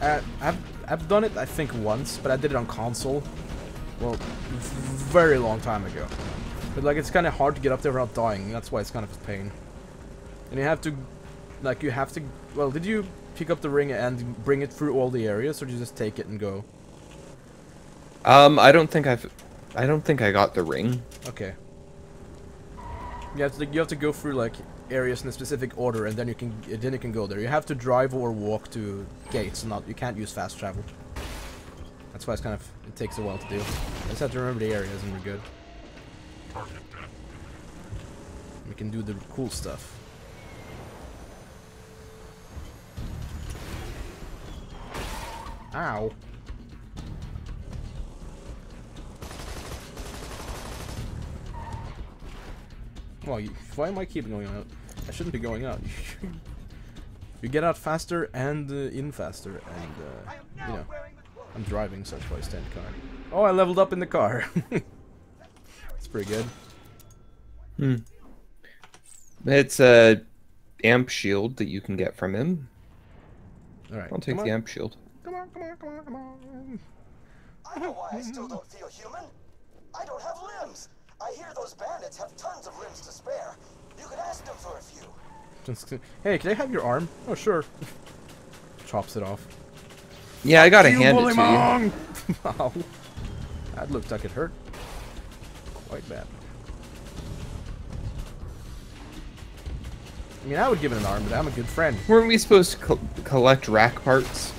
Speaker 1: I've done it, I think, once, but I did it on console. Well, very long time ago. But like, it's kind of hard to get up there without dying. That's why it's kind of a pain. And you have to, like, well, did you pick up the ring and bring it through all the areas, or did you just take it and go?
Speaker 2: I don't think I got the ring.
Speaker 1: Okay. You have to go through like areas in a specific order, and then you can go there. You have to drive or walk to gates. You can't use fast travel. That's why it takes a while to do. I just have to remember the areas, and we're good. We can do the cool stuff. Ow. Well, why am I keeping going out? I shouldn't be going out. You get out faster and in faster, and you know, I'm driving, so that's why I stay in the car. Oh, I leveled up in the car. It's pretty good.
Speaker 2: Hmm. It's a amp shield that you can get from him.
Speaker 1: All right,
Speaker 2: I'll take the amp shield.
Speaker 1: Come on, come on, come on, come on.
Speaker 5: I know why I still don't feel human. I don't have limbs. I hear those bandits have tons of limbs to spare. You could ask them for a few.
Speaker 1: Hey, can I have your arm? Oh, sure. Chops it off.
Speaker 2: Yeah, I gotta hand it to
Speaker 1: you. Wow. That looked like it hurt. Quite bad. I mean, I would give it an arm, but I'm a good friend.
Speaker 2: Weren't we supposed to collect rack parts?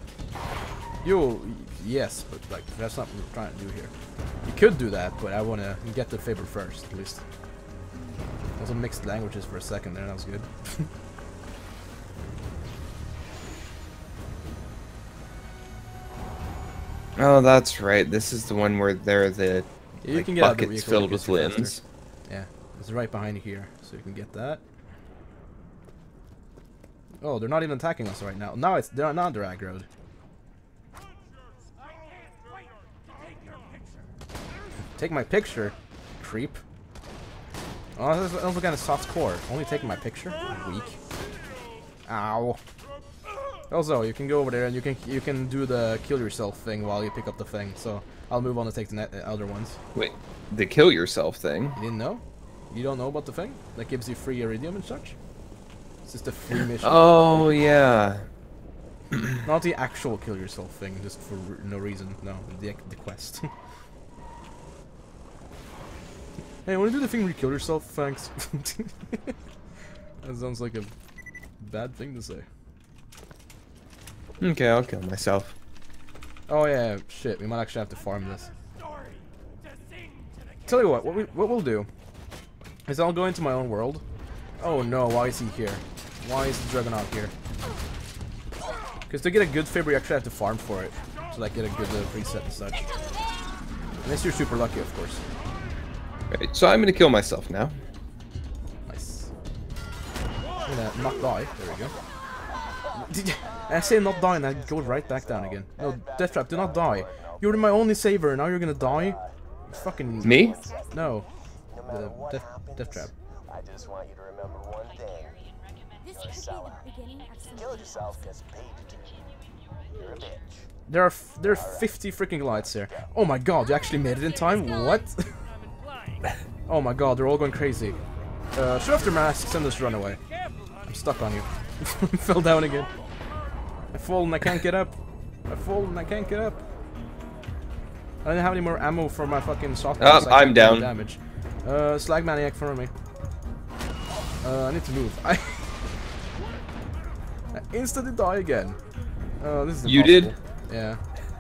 Speaker 1: Yes, but like that's not what we're trying to do here. You could do that, but I want to get the favor first, at least. Also mixed languages for a second there, that was good.
Speaker 2: Oh, that's right. This is the one where there are the
Speaker 1: you
Speaker 2: like,
Speaker 1: can get
Speaker 2: buckets filled with limbs.
Speaker 1: Yeah, it's right behind here, so you can get that. Oh, they're not even attacking us right now. Now they're not drag road. Take my picture, creep. Oh, that's also kind of soft core. Only taking my picture? Weak. Ow. Also, you can go over there and you can do the kill yourself thing while you pick up the thing. So I'll move on to take the other ones.
Speaker 2: Wait, the kill yourself thing?
Speaker 1: You didn't know? You don't know about the thing that gives you free iridium and such? It's just a free mission.
Speaker 2: Oh yeah.
Speaker 1: Not the actual kill yourself thing, just for no reason. No, the quest. Hey, wanna do the thing where you kill yourself? Thanks. That sounds like a bad thing to say.
Speaker 2: Okay, I'll kill myself.
Speaker 1: Oh yeah, shit, we might actually have to farm this. Tell you what we'll do is I'll go into my own world. Oh no, why is he here? Why is the Juggernaut here? Because to get a good favor, you actually have to farm for it. So like get a good preset and such. Unless you're super lucky, of course.
Speaker 2: Right, so I'm gonna kill myself now.
Speaker 1: Nice. I'm gonna not die. There we go. I say not die and I go right back down again. No, Death Trap, do not die. You're my only saver and now you're gonna die? Fucking...
Speaker 2: Me?
Speaker 1: No. The Death Trap.
Speaker 5: I just want you to remember one thing. You're a sellout. You killed yourself because you paid to do it. You're a bitch.
Speaker 1: There are 50 freaking lights here. Oh my god, you actually made it in time? What? Oh my god, they're all going crazy. Show off their masks and just run away. I'm stuck on you. Fell down again. I fall and I can't get up. I fall and I can't get up. I didn't have any more ammo for my fucking shotgun. So
Speaker 2: I'm down.
Speaker 1: Damage. Slag Maniac for me. I need to move. I instantly die again. This is impossible.
Speaker 2: You did?
Speaker 1: Yeah.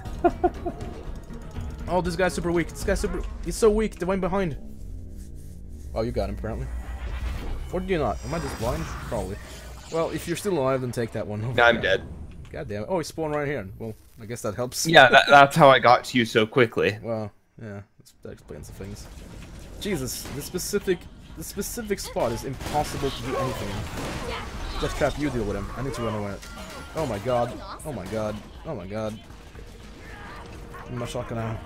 Speaker 1: Oh, this guy's super weak. This guy's super... He's so weak. The one behind. Oh, you got him, apparently. Or did you not? Am I just blind? Probably. Well, if you're still alive, then take that one. Oh,
Speaker 2: no, I'm dead.
Speaker 1: God damn it. Oh, he spawned right here. Well, I guess that helps.
Speaker 2: Yeah, that's how I got to you so quickly.
Speaker 1: Well, yeah. That explains the things. Jesus, the specific spot is impossible to do anything in. Death Trap, you deal with him. I need to run away. Oh my god. Oh my god. Oh my god. I'm not shotgun now.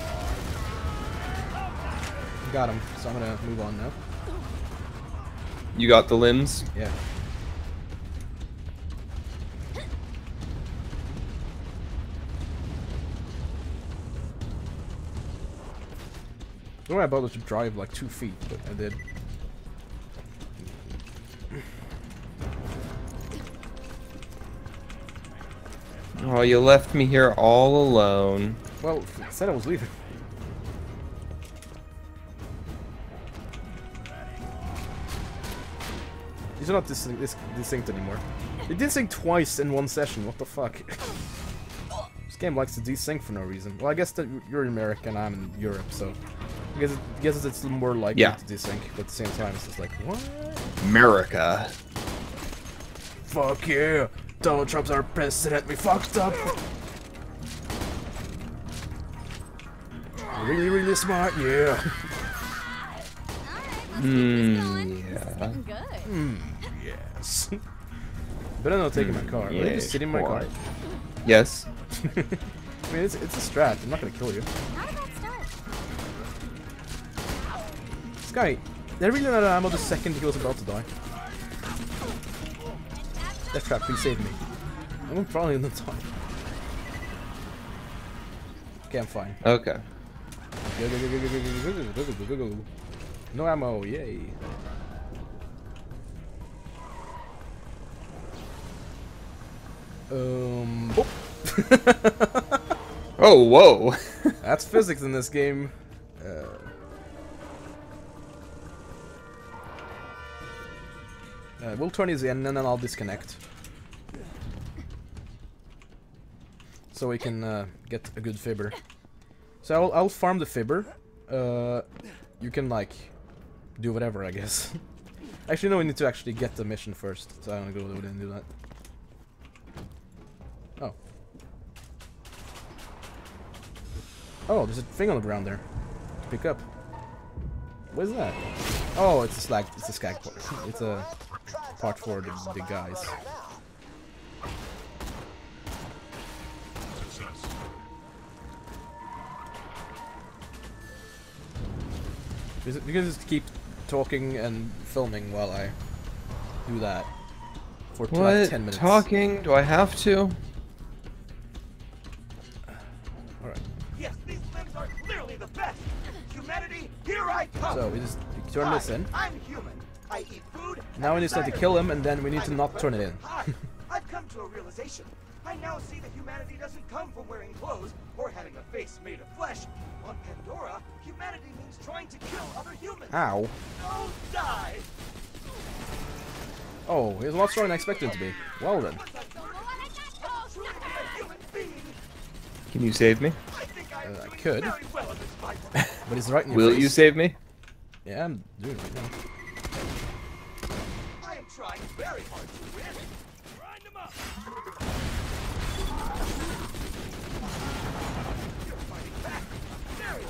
Speaker 1: Got him, so I'm gonna move on now.
Speaker 2: You got the limbs?
Speaker 1: Yeah. Don't worry about it to drive like 2 feet, but I did.
Speaker 2: Oh, you left me here all alone.
Speaker 1: Well, I said I was leaving. These are not distinct anymore. They desync twice in one session, what the fuck? This game likes to desync for no reason. Well, I guess that you're in America and I'm in Europe, so... I guess it's more likely to desync, but at the same time it's just like, what?
Speaker 2: America.
Speaker 1: Fuck yeah! Donald Trump's our president, we fucked up! Really, really smart, yeah.
Speaker 2: Yeah.
Speaker 1: Yes. Better not taking my car.
Speaker 2: Yeah,
Speaker 1: Will you just sit in my car?
Speaker 2: Yes.
Speaker 1: I mean, it's a strat. I'm not gonna kill you. This guy, they're really not ammo the second he was about to die. Death Trap, please save me. I'm probably in the time. Okay, I'm fine.
Speaker 2: Okay.
Speaker 1: Go. No ammo, yay. Oh.
Speaker 2: Oh, whoa.
Speaker 1: That's physics in this game. We'll turn these in and then I'll disconnect. So we can get a good fibber. So I'll farm the fibber. You can like do whatever, I guess. Actually, no, we need to actually get the mission first. So I'm gonna go over there and do that. Oh. Oh, there's a thing on the ground there to pick up. What is that? Oh, it's a slag. It's a skag part. It's a part for the guys. You can just keep talking and filming while I do that for like 10 minutes.
Speaker 2: Talking? Do I have to?
Speaker 1: Alright.
Speaker 12: Yes, these limbs are clearly the best. Humanity, here I come.
Speaker 1: So we just turn this in.
Speaker 12: I'm human. I eat food.
Speaker 1: Now we just need to kill him, and then we need to not turn it in.
Speaker 12: I've come to a realization. I now see that humanity doesn't come from wearing clothes or having a face made of flesh. On Pandora, humanity means trying to kill other humans.
Speaker 1: Ow.
Speaker 12: Don't die.
Speaker 1: Oh, he's a lot stronger than I expected him to be. Well then.
Speaker 2: Can you save me?
Speaker 1: I could. But he's right in your
Speaker 2: Will
Speaker 1: face.
Speaker 2: you save me?
Speaker 1: Yeah, I'm doing it right now.
Speaker 12: I am trying very hard to win. Grind him up. You're fighting back. Very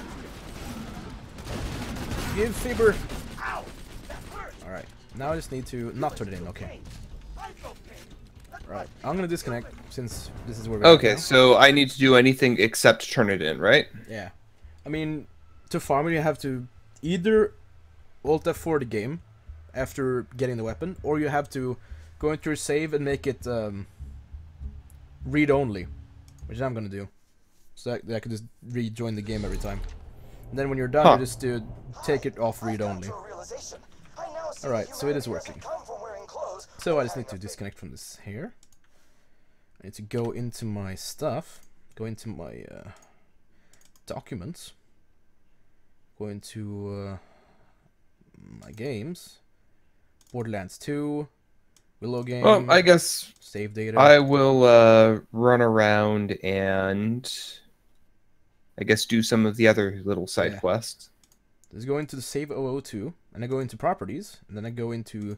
Speaker 1: Give Fibber.
Speaker 12: Ow, that hurt.
Speaker 1: Alright. Now I just need to not turn it in, okay. Right. I'm gonna disconnect since this is where we're
Speaker 2: Okay, so I need to do anything except turn it in, right?
Speaker 1: Yeah. I mean, to farm it, you have to either Alt F4 the game after getting the weapon, or you have to go into your save and make it read-only, which I'm gonna do. So that I can just rejoin the game every time. And then when you're done, you just take it off read-only. Alright, so it is working. So I just need to disconnect from this here. I need to go into my stuff, go into my documents, go into my games, Borderlands 2, Willow game.
Speaker 2: Well, I guess
Speaker 1: save data.
Speaker 2: I will run around and I guess do some of the other little side quests.
Speaker 1: Let's go into the save 002, and I go into properties, and then I go into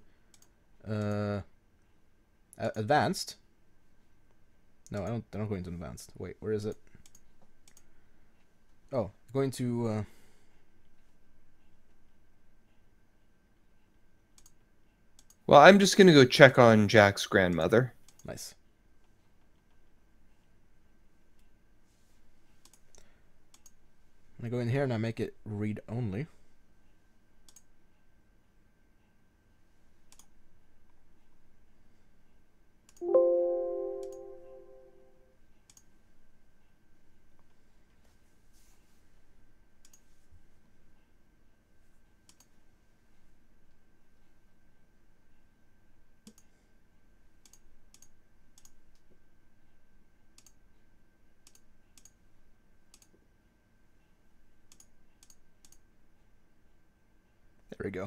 Speaker 1: advanced. No, I don't go into advanced. Wait, where is it? Oh, going to
Speaker 2: Well, I'm just gonna go check on Jack's grandmother.
Speaker 1: Nice. I go in here and I make it read only. There we go.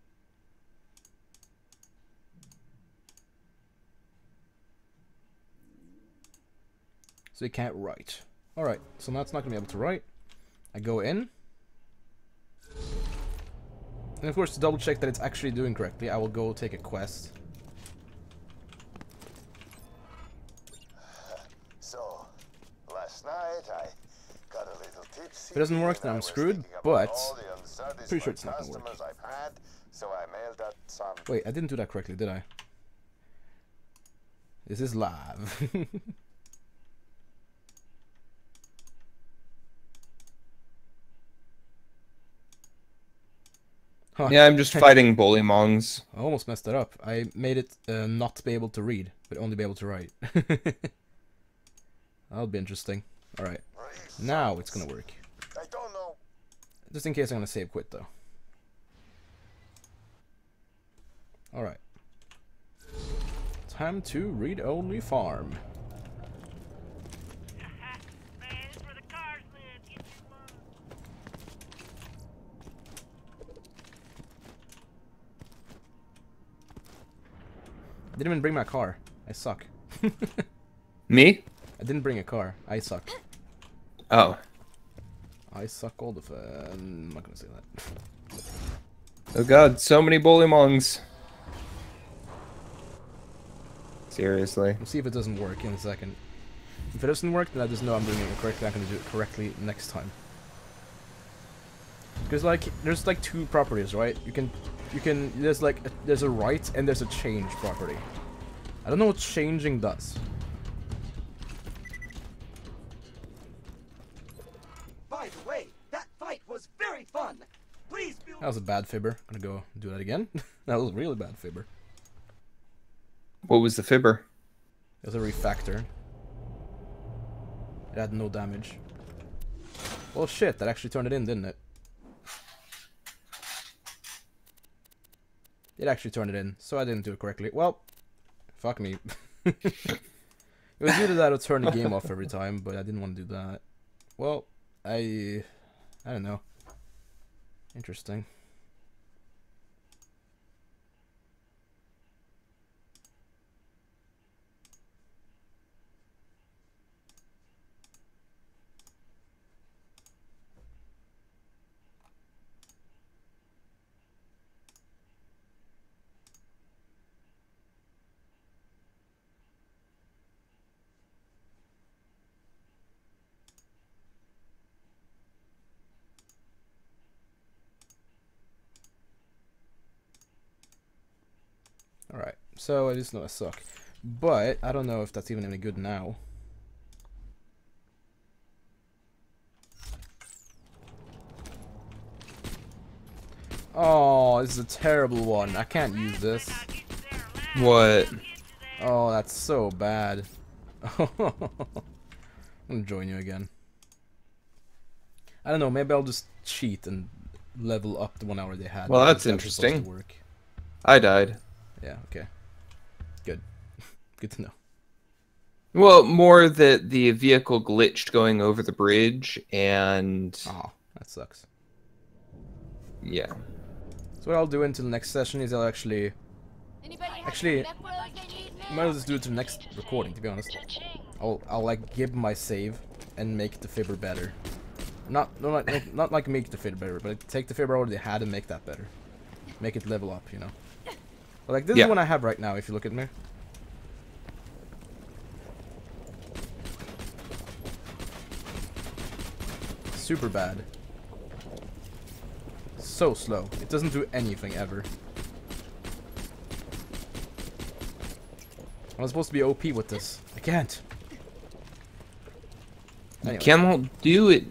Speaker 1: So you can't write. Alright, so now it's not going to be able to write. I go in. And of course, to double check that it's actually doing correctly, I will go take a quest.
Speaker 9: So, last night I got a little tipsy.
Speaker 1: If it doesn't work, then I'm screwed, but pretty sure it's not
Speaker 9: going to work. So I mailed out some.
Speaker 1: Wait, I didn't do that correctly, did I? This is live. Huh.
Speaker 2: Yeah, I'm just fighting Bullymongs.
Speaker 1: I almost messed that up. I made it not be able to read, but only be able to write. That'll be interesting. Alright. Now it's gonna work.
Speaker 9: I don't know.
Speaker 1: Just in case I'm gonna save quit though. Alright. Time to read-only farm. I didn't even bring my car. I suck.
Speaker 2: Me?
Speaker 1: I didn't bring a car. I suck.
Speaker 2: Oh.
Speaker 1: I suck all the I'm not gonna say that.
Speaker 2: Oh god, so many Bullymongs. Seriously.
Speaker 1: We'll see if it doesn't work in a second. If it doesn't work, then I just know I'm doing it correctly. I'm gonna do it correctly next time. Because like, there's like two properties, right? There's like, there's a write and there's a change property. I don't know what changing does.
Speaker 12: By the way, that fight was very fun. Please be.
Speaker 1: That was a bad fibber. I'm gonna go do that again. That was a really bad fibber.
Speaker 2: What was the fibber?
Speaker 1: It was a refactor. It had no damage. Well, shit, that actually turned it in, didn't it? It actually turned it in, so I didn't do it correctly. Well, fuck me. It was either that or turn the game off every time, but I didn't want to do that. Well, I don't know. Interesting. Alright, so I just know I suck. But, I don't know if that's even any good now. Oh, this is a terrible one. I can't use this.
Speaker 2: What?
Speaker 1: Oh, that's so bad. I'm gonna join you again. I don't know, maybe I'll just cheat and level up the 1 hour they had.
Speaker 2: Well, that's
Speaker 1: supposed to
Speaker 2: interesting.
Speaker 1: work.
Speaker 2: I died.
Speaker 1: Yeah, okay. Good. Good to know.
Speaker 2: Well, more that the vehicle glitched going over the bridge, and...
Speaker 1: Oh, that sucks.
Speaker 2: Yeah.
Speaker 1: So what I'll do until the next session is I'll actually... Actually, I might as well just do it to the next recording, to be honest. I'll like give my save and make the fibber better. Not like make the fibber better, but take the fibber I already had and make that better. Make it level up, you know. But like, this is the one I have right now, if you look at me. Super bad. So slow. It doesn't do anything ever. I'm supposed to be OP with this. I can't.
Speaker 2: You
Speaker 1: Anyway.
Speaker 2: cannot do it.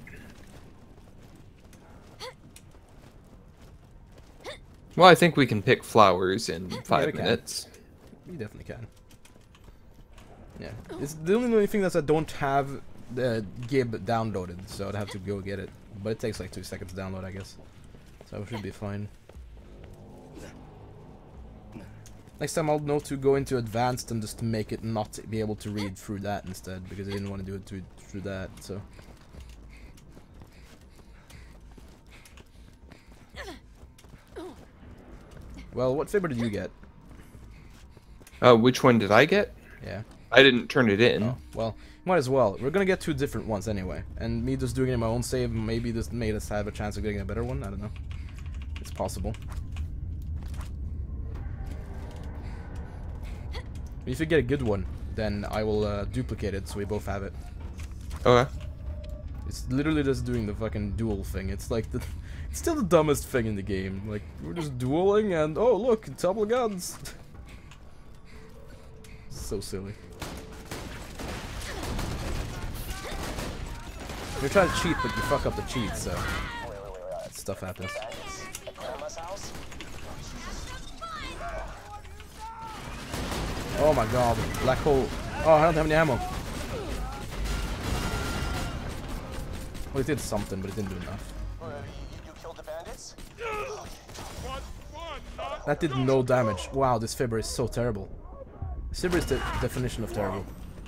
Speaker 2: Well, I think we can pick flowers in 5 minutes.
Speaker 1: We definitely can. Yeah. It's the only thing that I don't have the Gib downloaded, so I'd have to go get it. But it takes like 2 seconds to download, I guess. So it should be fine. Next time I'll know to go into advanced and just make it not be able to read through that instead, because I didn't want to do it through that, so. Well, what fibber did you get?
Speaker 2: Which one did I get?
Speaker 1: Yeah.
Speaker 2: I didn't turn it in.
Speaker 1: Oh, well, might as well. We're gonna get 2 different ones anyway. And me just doing it in my own save, maybe this made us have a chance of getting a better one. I don't know. It's possible. If you get a good one, then I will duplicate it so we both have it.
Speaker 2: Okay.
Speaker 1: It's literally just doing the fucking duel thing. It's like the... It's still the dumbest thing in the game. Like, we're just dueling and... Oh, look, double guns! So silly. You're trying to cheat, but you fuck up the cheat, so... Stuff happens. Oh my god, black hole. Oh, I don't have any ammo. Well, it did something, but it didn't do enough. That did no damage. Wow, this fibber is so terrible. This fibber is the definition of terrible.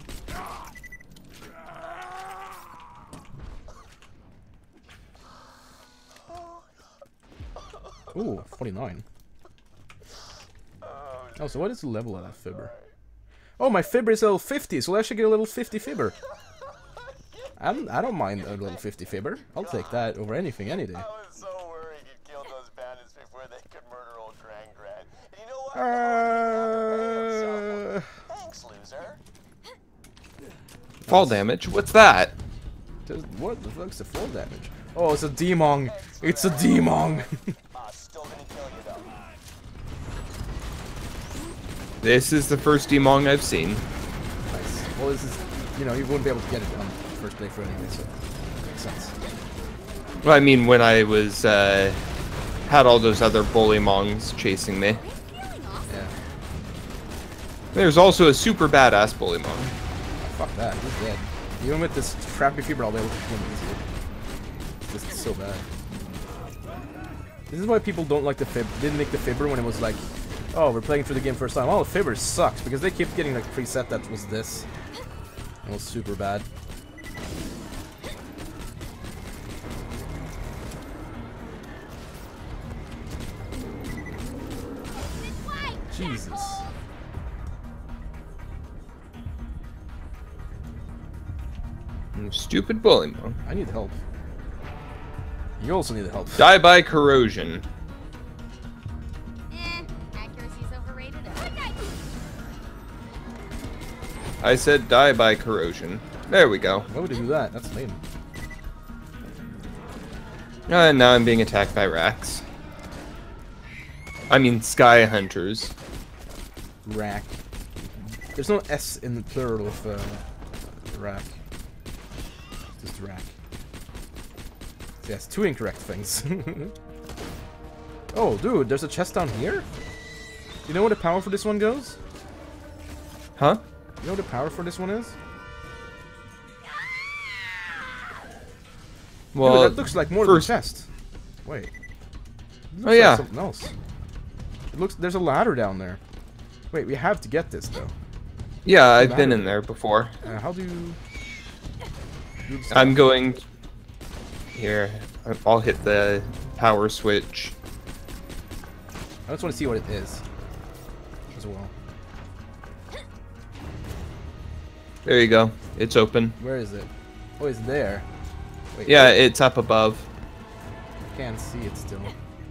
Speaker 1: Ooh, 49. Oh, so what is the level of that fibber? Oh, my fibber is level 50, so I should get a level 50 fibber. I don't mind a level 50 fibber. I'll take that over anything any day.
Speaker 9: I was so worried you'd kill those bandits before they could murder old Gran. And you know what? Thanks, loser.
Speaker 2: Fall damage? What's that?
Speaker 1: What the fuck's the fall damage? Oh, it's a demon. It's a demon.
Speaker 2: This is the first demon I've seen.
Speaker 1: Nice. Well, this is, you know, you wouldn't be able to get it on the first playthrough anyway, so makes sense.
Speaker 2: Well, I mean, when I was had all those other Bullymons chasing me.
Speaker 1: Yeah.
Speaker 2: There's also a super badass Bullymon.
Speaker 1: Oh, fuck that, he's dead. Even with this crappy fever, I'll be able to kill him easily. This is so bad. This is why people don't like the fib. Didn't make the fibber when it was like, oh, we're playing through the game first time. Oh, the fibber sucks because they keep getting like preset that was this. It was super bad. Jesus.
Speaker 2: Stupid Bullymon.
Speaker 1: I need help. You also need help.
Speaker 2: Die by corrosion.
Speaker 7: Accuracy's overrated.
Speaker 2: I said die by corrosion. There we go.
Speaker 1: Why would you do that? That's lame.
Speaker 2: And now I'm being attacked by racks. I mean, sky hunters.
Speaker 1: Rack. There's no S in the plural of rack. Just rack. So yes, 2 incorrect things. Oh, dude, there's a chest down here? You know where the power for this one goes?
Speaker 2: Huh?
Speaker 1: You know what the power for this one is?
Speaker 2: Well,
Speaker 1: dude, that looks like more than a chest. Wait.
Speaker 2: Oh yeah.
Speaker 1: Like something else. It looks. There's a ladder down there. Wait, we have to get this though.
Speaker 2: Yeah, I've been in there before.
Speaker 1: How do you?
Speaker 2: I'm going. Here, I'll hit the power switch.
Speaker 1: I just want to see what it is. As well.
Speaker 2: There you go. It's open.
Speaker 1: Where is it? Oh, it's there. Wait,
Speaker 2: yeah,
Speaker 1: wait.
Speaker 2: it's up above.
Speaker 1: I can't see it still.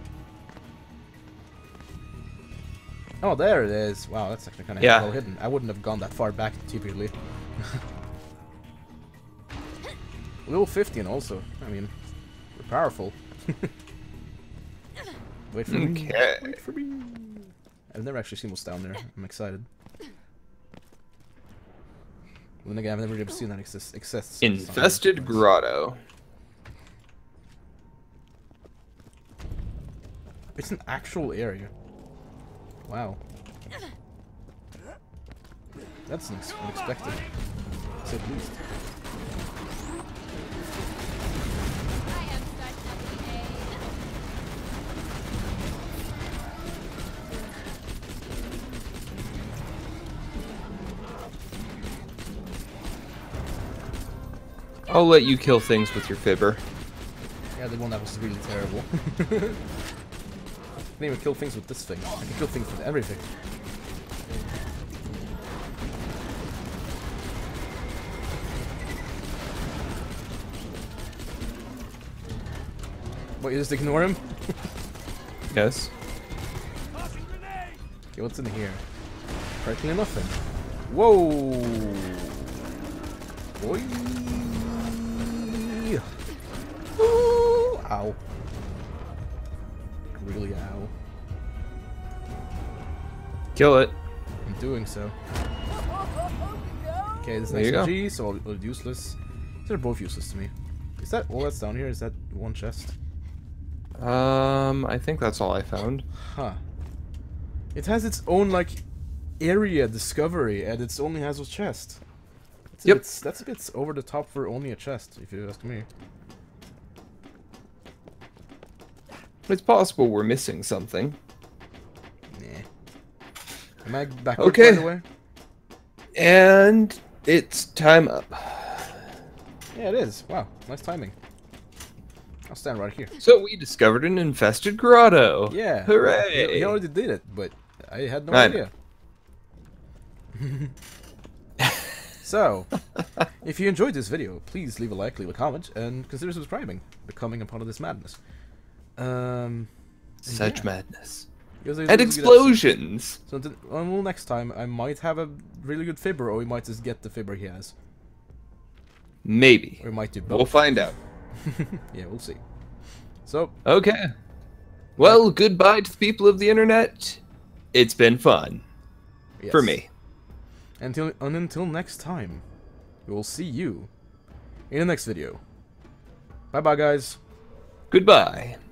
Speaker 1: Oh, there it is. Wow, that's actually kind of well hidden. I wouldn't have gone that far back typically. Level 15 also. I mean, we're powerful. Wait for me.
Speaker 2: Okay.
Speaker 1: Wait for me. I've never actually seen what's down there. I'm excited. Well, then again, I've never really seen that exists.
Speaker 2: Infested grotto.
Speaker 1: It's an actual area. Wow. That's unexpected. To say the least.
Speaker 2: I'll let you kill things with your fibber.
Speaker 1: Yeah, the one that was really terrible. can even kill things with this thing. I can kill things with everything. What, you just ignore him?
Speaker 2: Yes.
Speaker 1: Okay, what's in here? Practically nothing. Whoa! Boy! Ooh, ow. Really ow.
Speaker 2: Kill it.
Speaker 1: I'm doing so. Okay, this is
Speaker 2: There you
Speaker 1: nice
Speaker 2: go.
Speaker 1: G, so all useless. They're both useless to me. Is that all that's down here? Is that one chest?
Speaker 2: I think that's all I found.
Speaker 1: Huh. It has its own, like, area discovery, and it only has a chest. That's a bit over the top for only a chest, if you ask me.
Speaker 2: It's possible we're missing something.
Speaker 1: Nah. Am I back
Speaker 2: Okay.
Speaker 1: by the way?
Speaker 2: And it's time up.
Speaker 1: Yeah, it is. Wow, nice timing. I'll stand right here.
Speaker 2: So we discovered an infested grotto.
Speaker 1: Yeah.
Speaker 2: Hooray!
Speaker 1: He already did it, but I had no
Speaker 2: I
Speaker 1: idea. So, if you enjoyed this video, please leave a like, leave a comment, and consider subscribing, becoming a part of this madness.
Speaker 2: Such
Speaker 1: yeah.
Speaker 2: madness.
Speaker 1: It was a
Speaker 2: And
Speaker 1: really good
Speaker 2: explosions!
Speaker 1: episode. So until next time, I might have a really good fibber, or we might just get the fibber he has.
Speaker 2: Maybe.
Speaker 1: Or we might do both.
Speaker 2: We'll find out.
Speaker 1: Yeah, we'll see. So,
Speaker 2: Okay. Well, goodbye to the people of the internet. It's been fun.
Speaker 1: yes.
Speaker 2: For me.
Speaker 1: Until next time, we will see you in the next video. Bye bye, guys.
Speaker 2: Goodbye.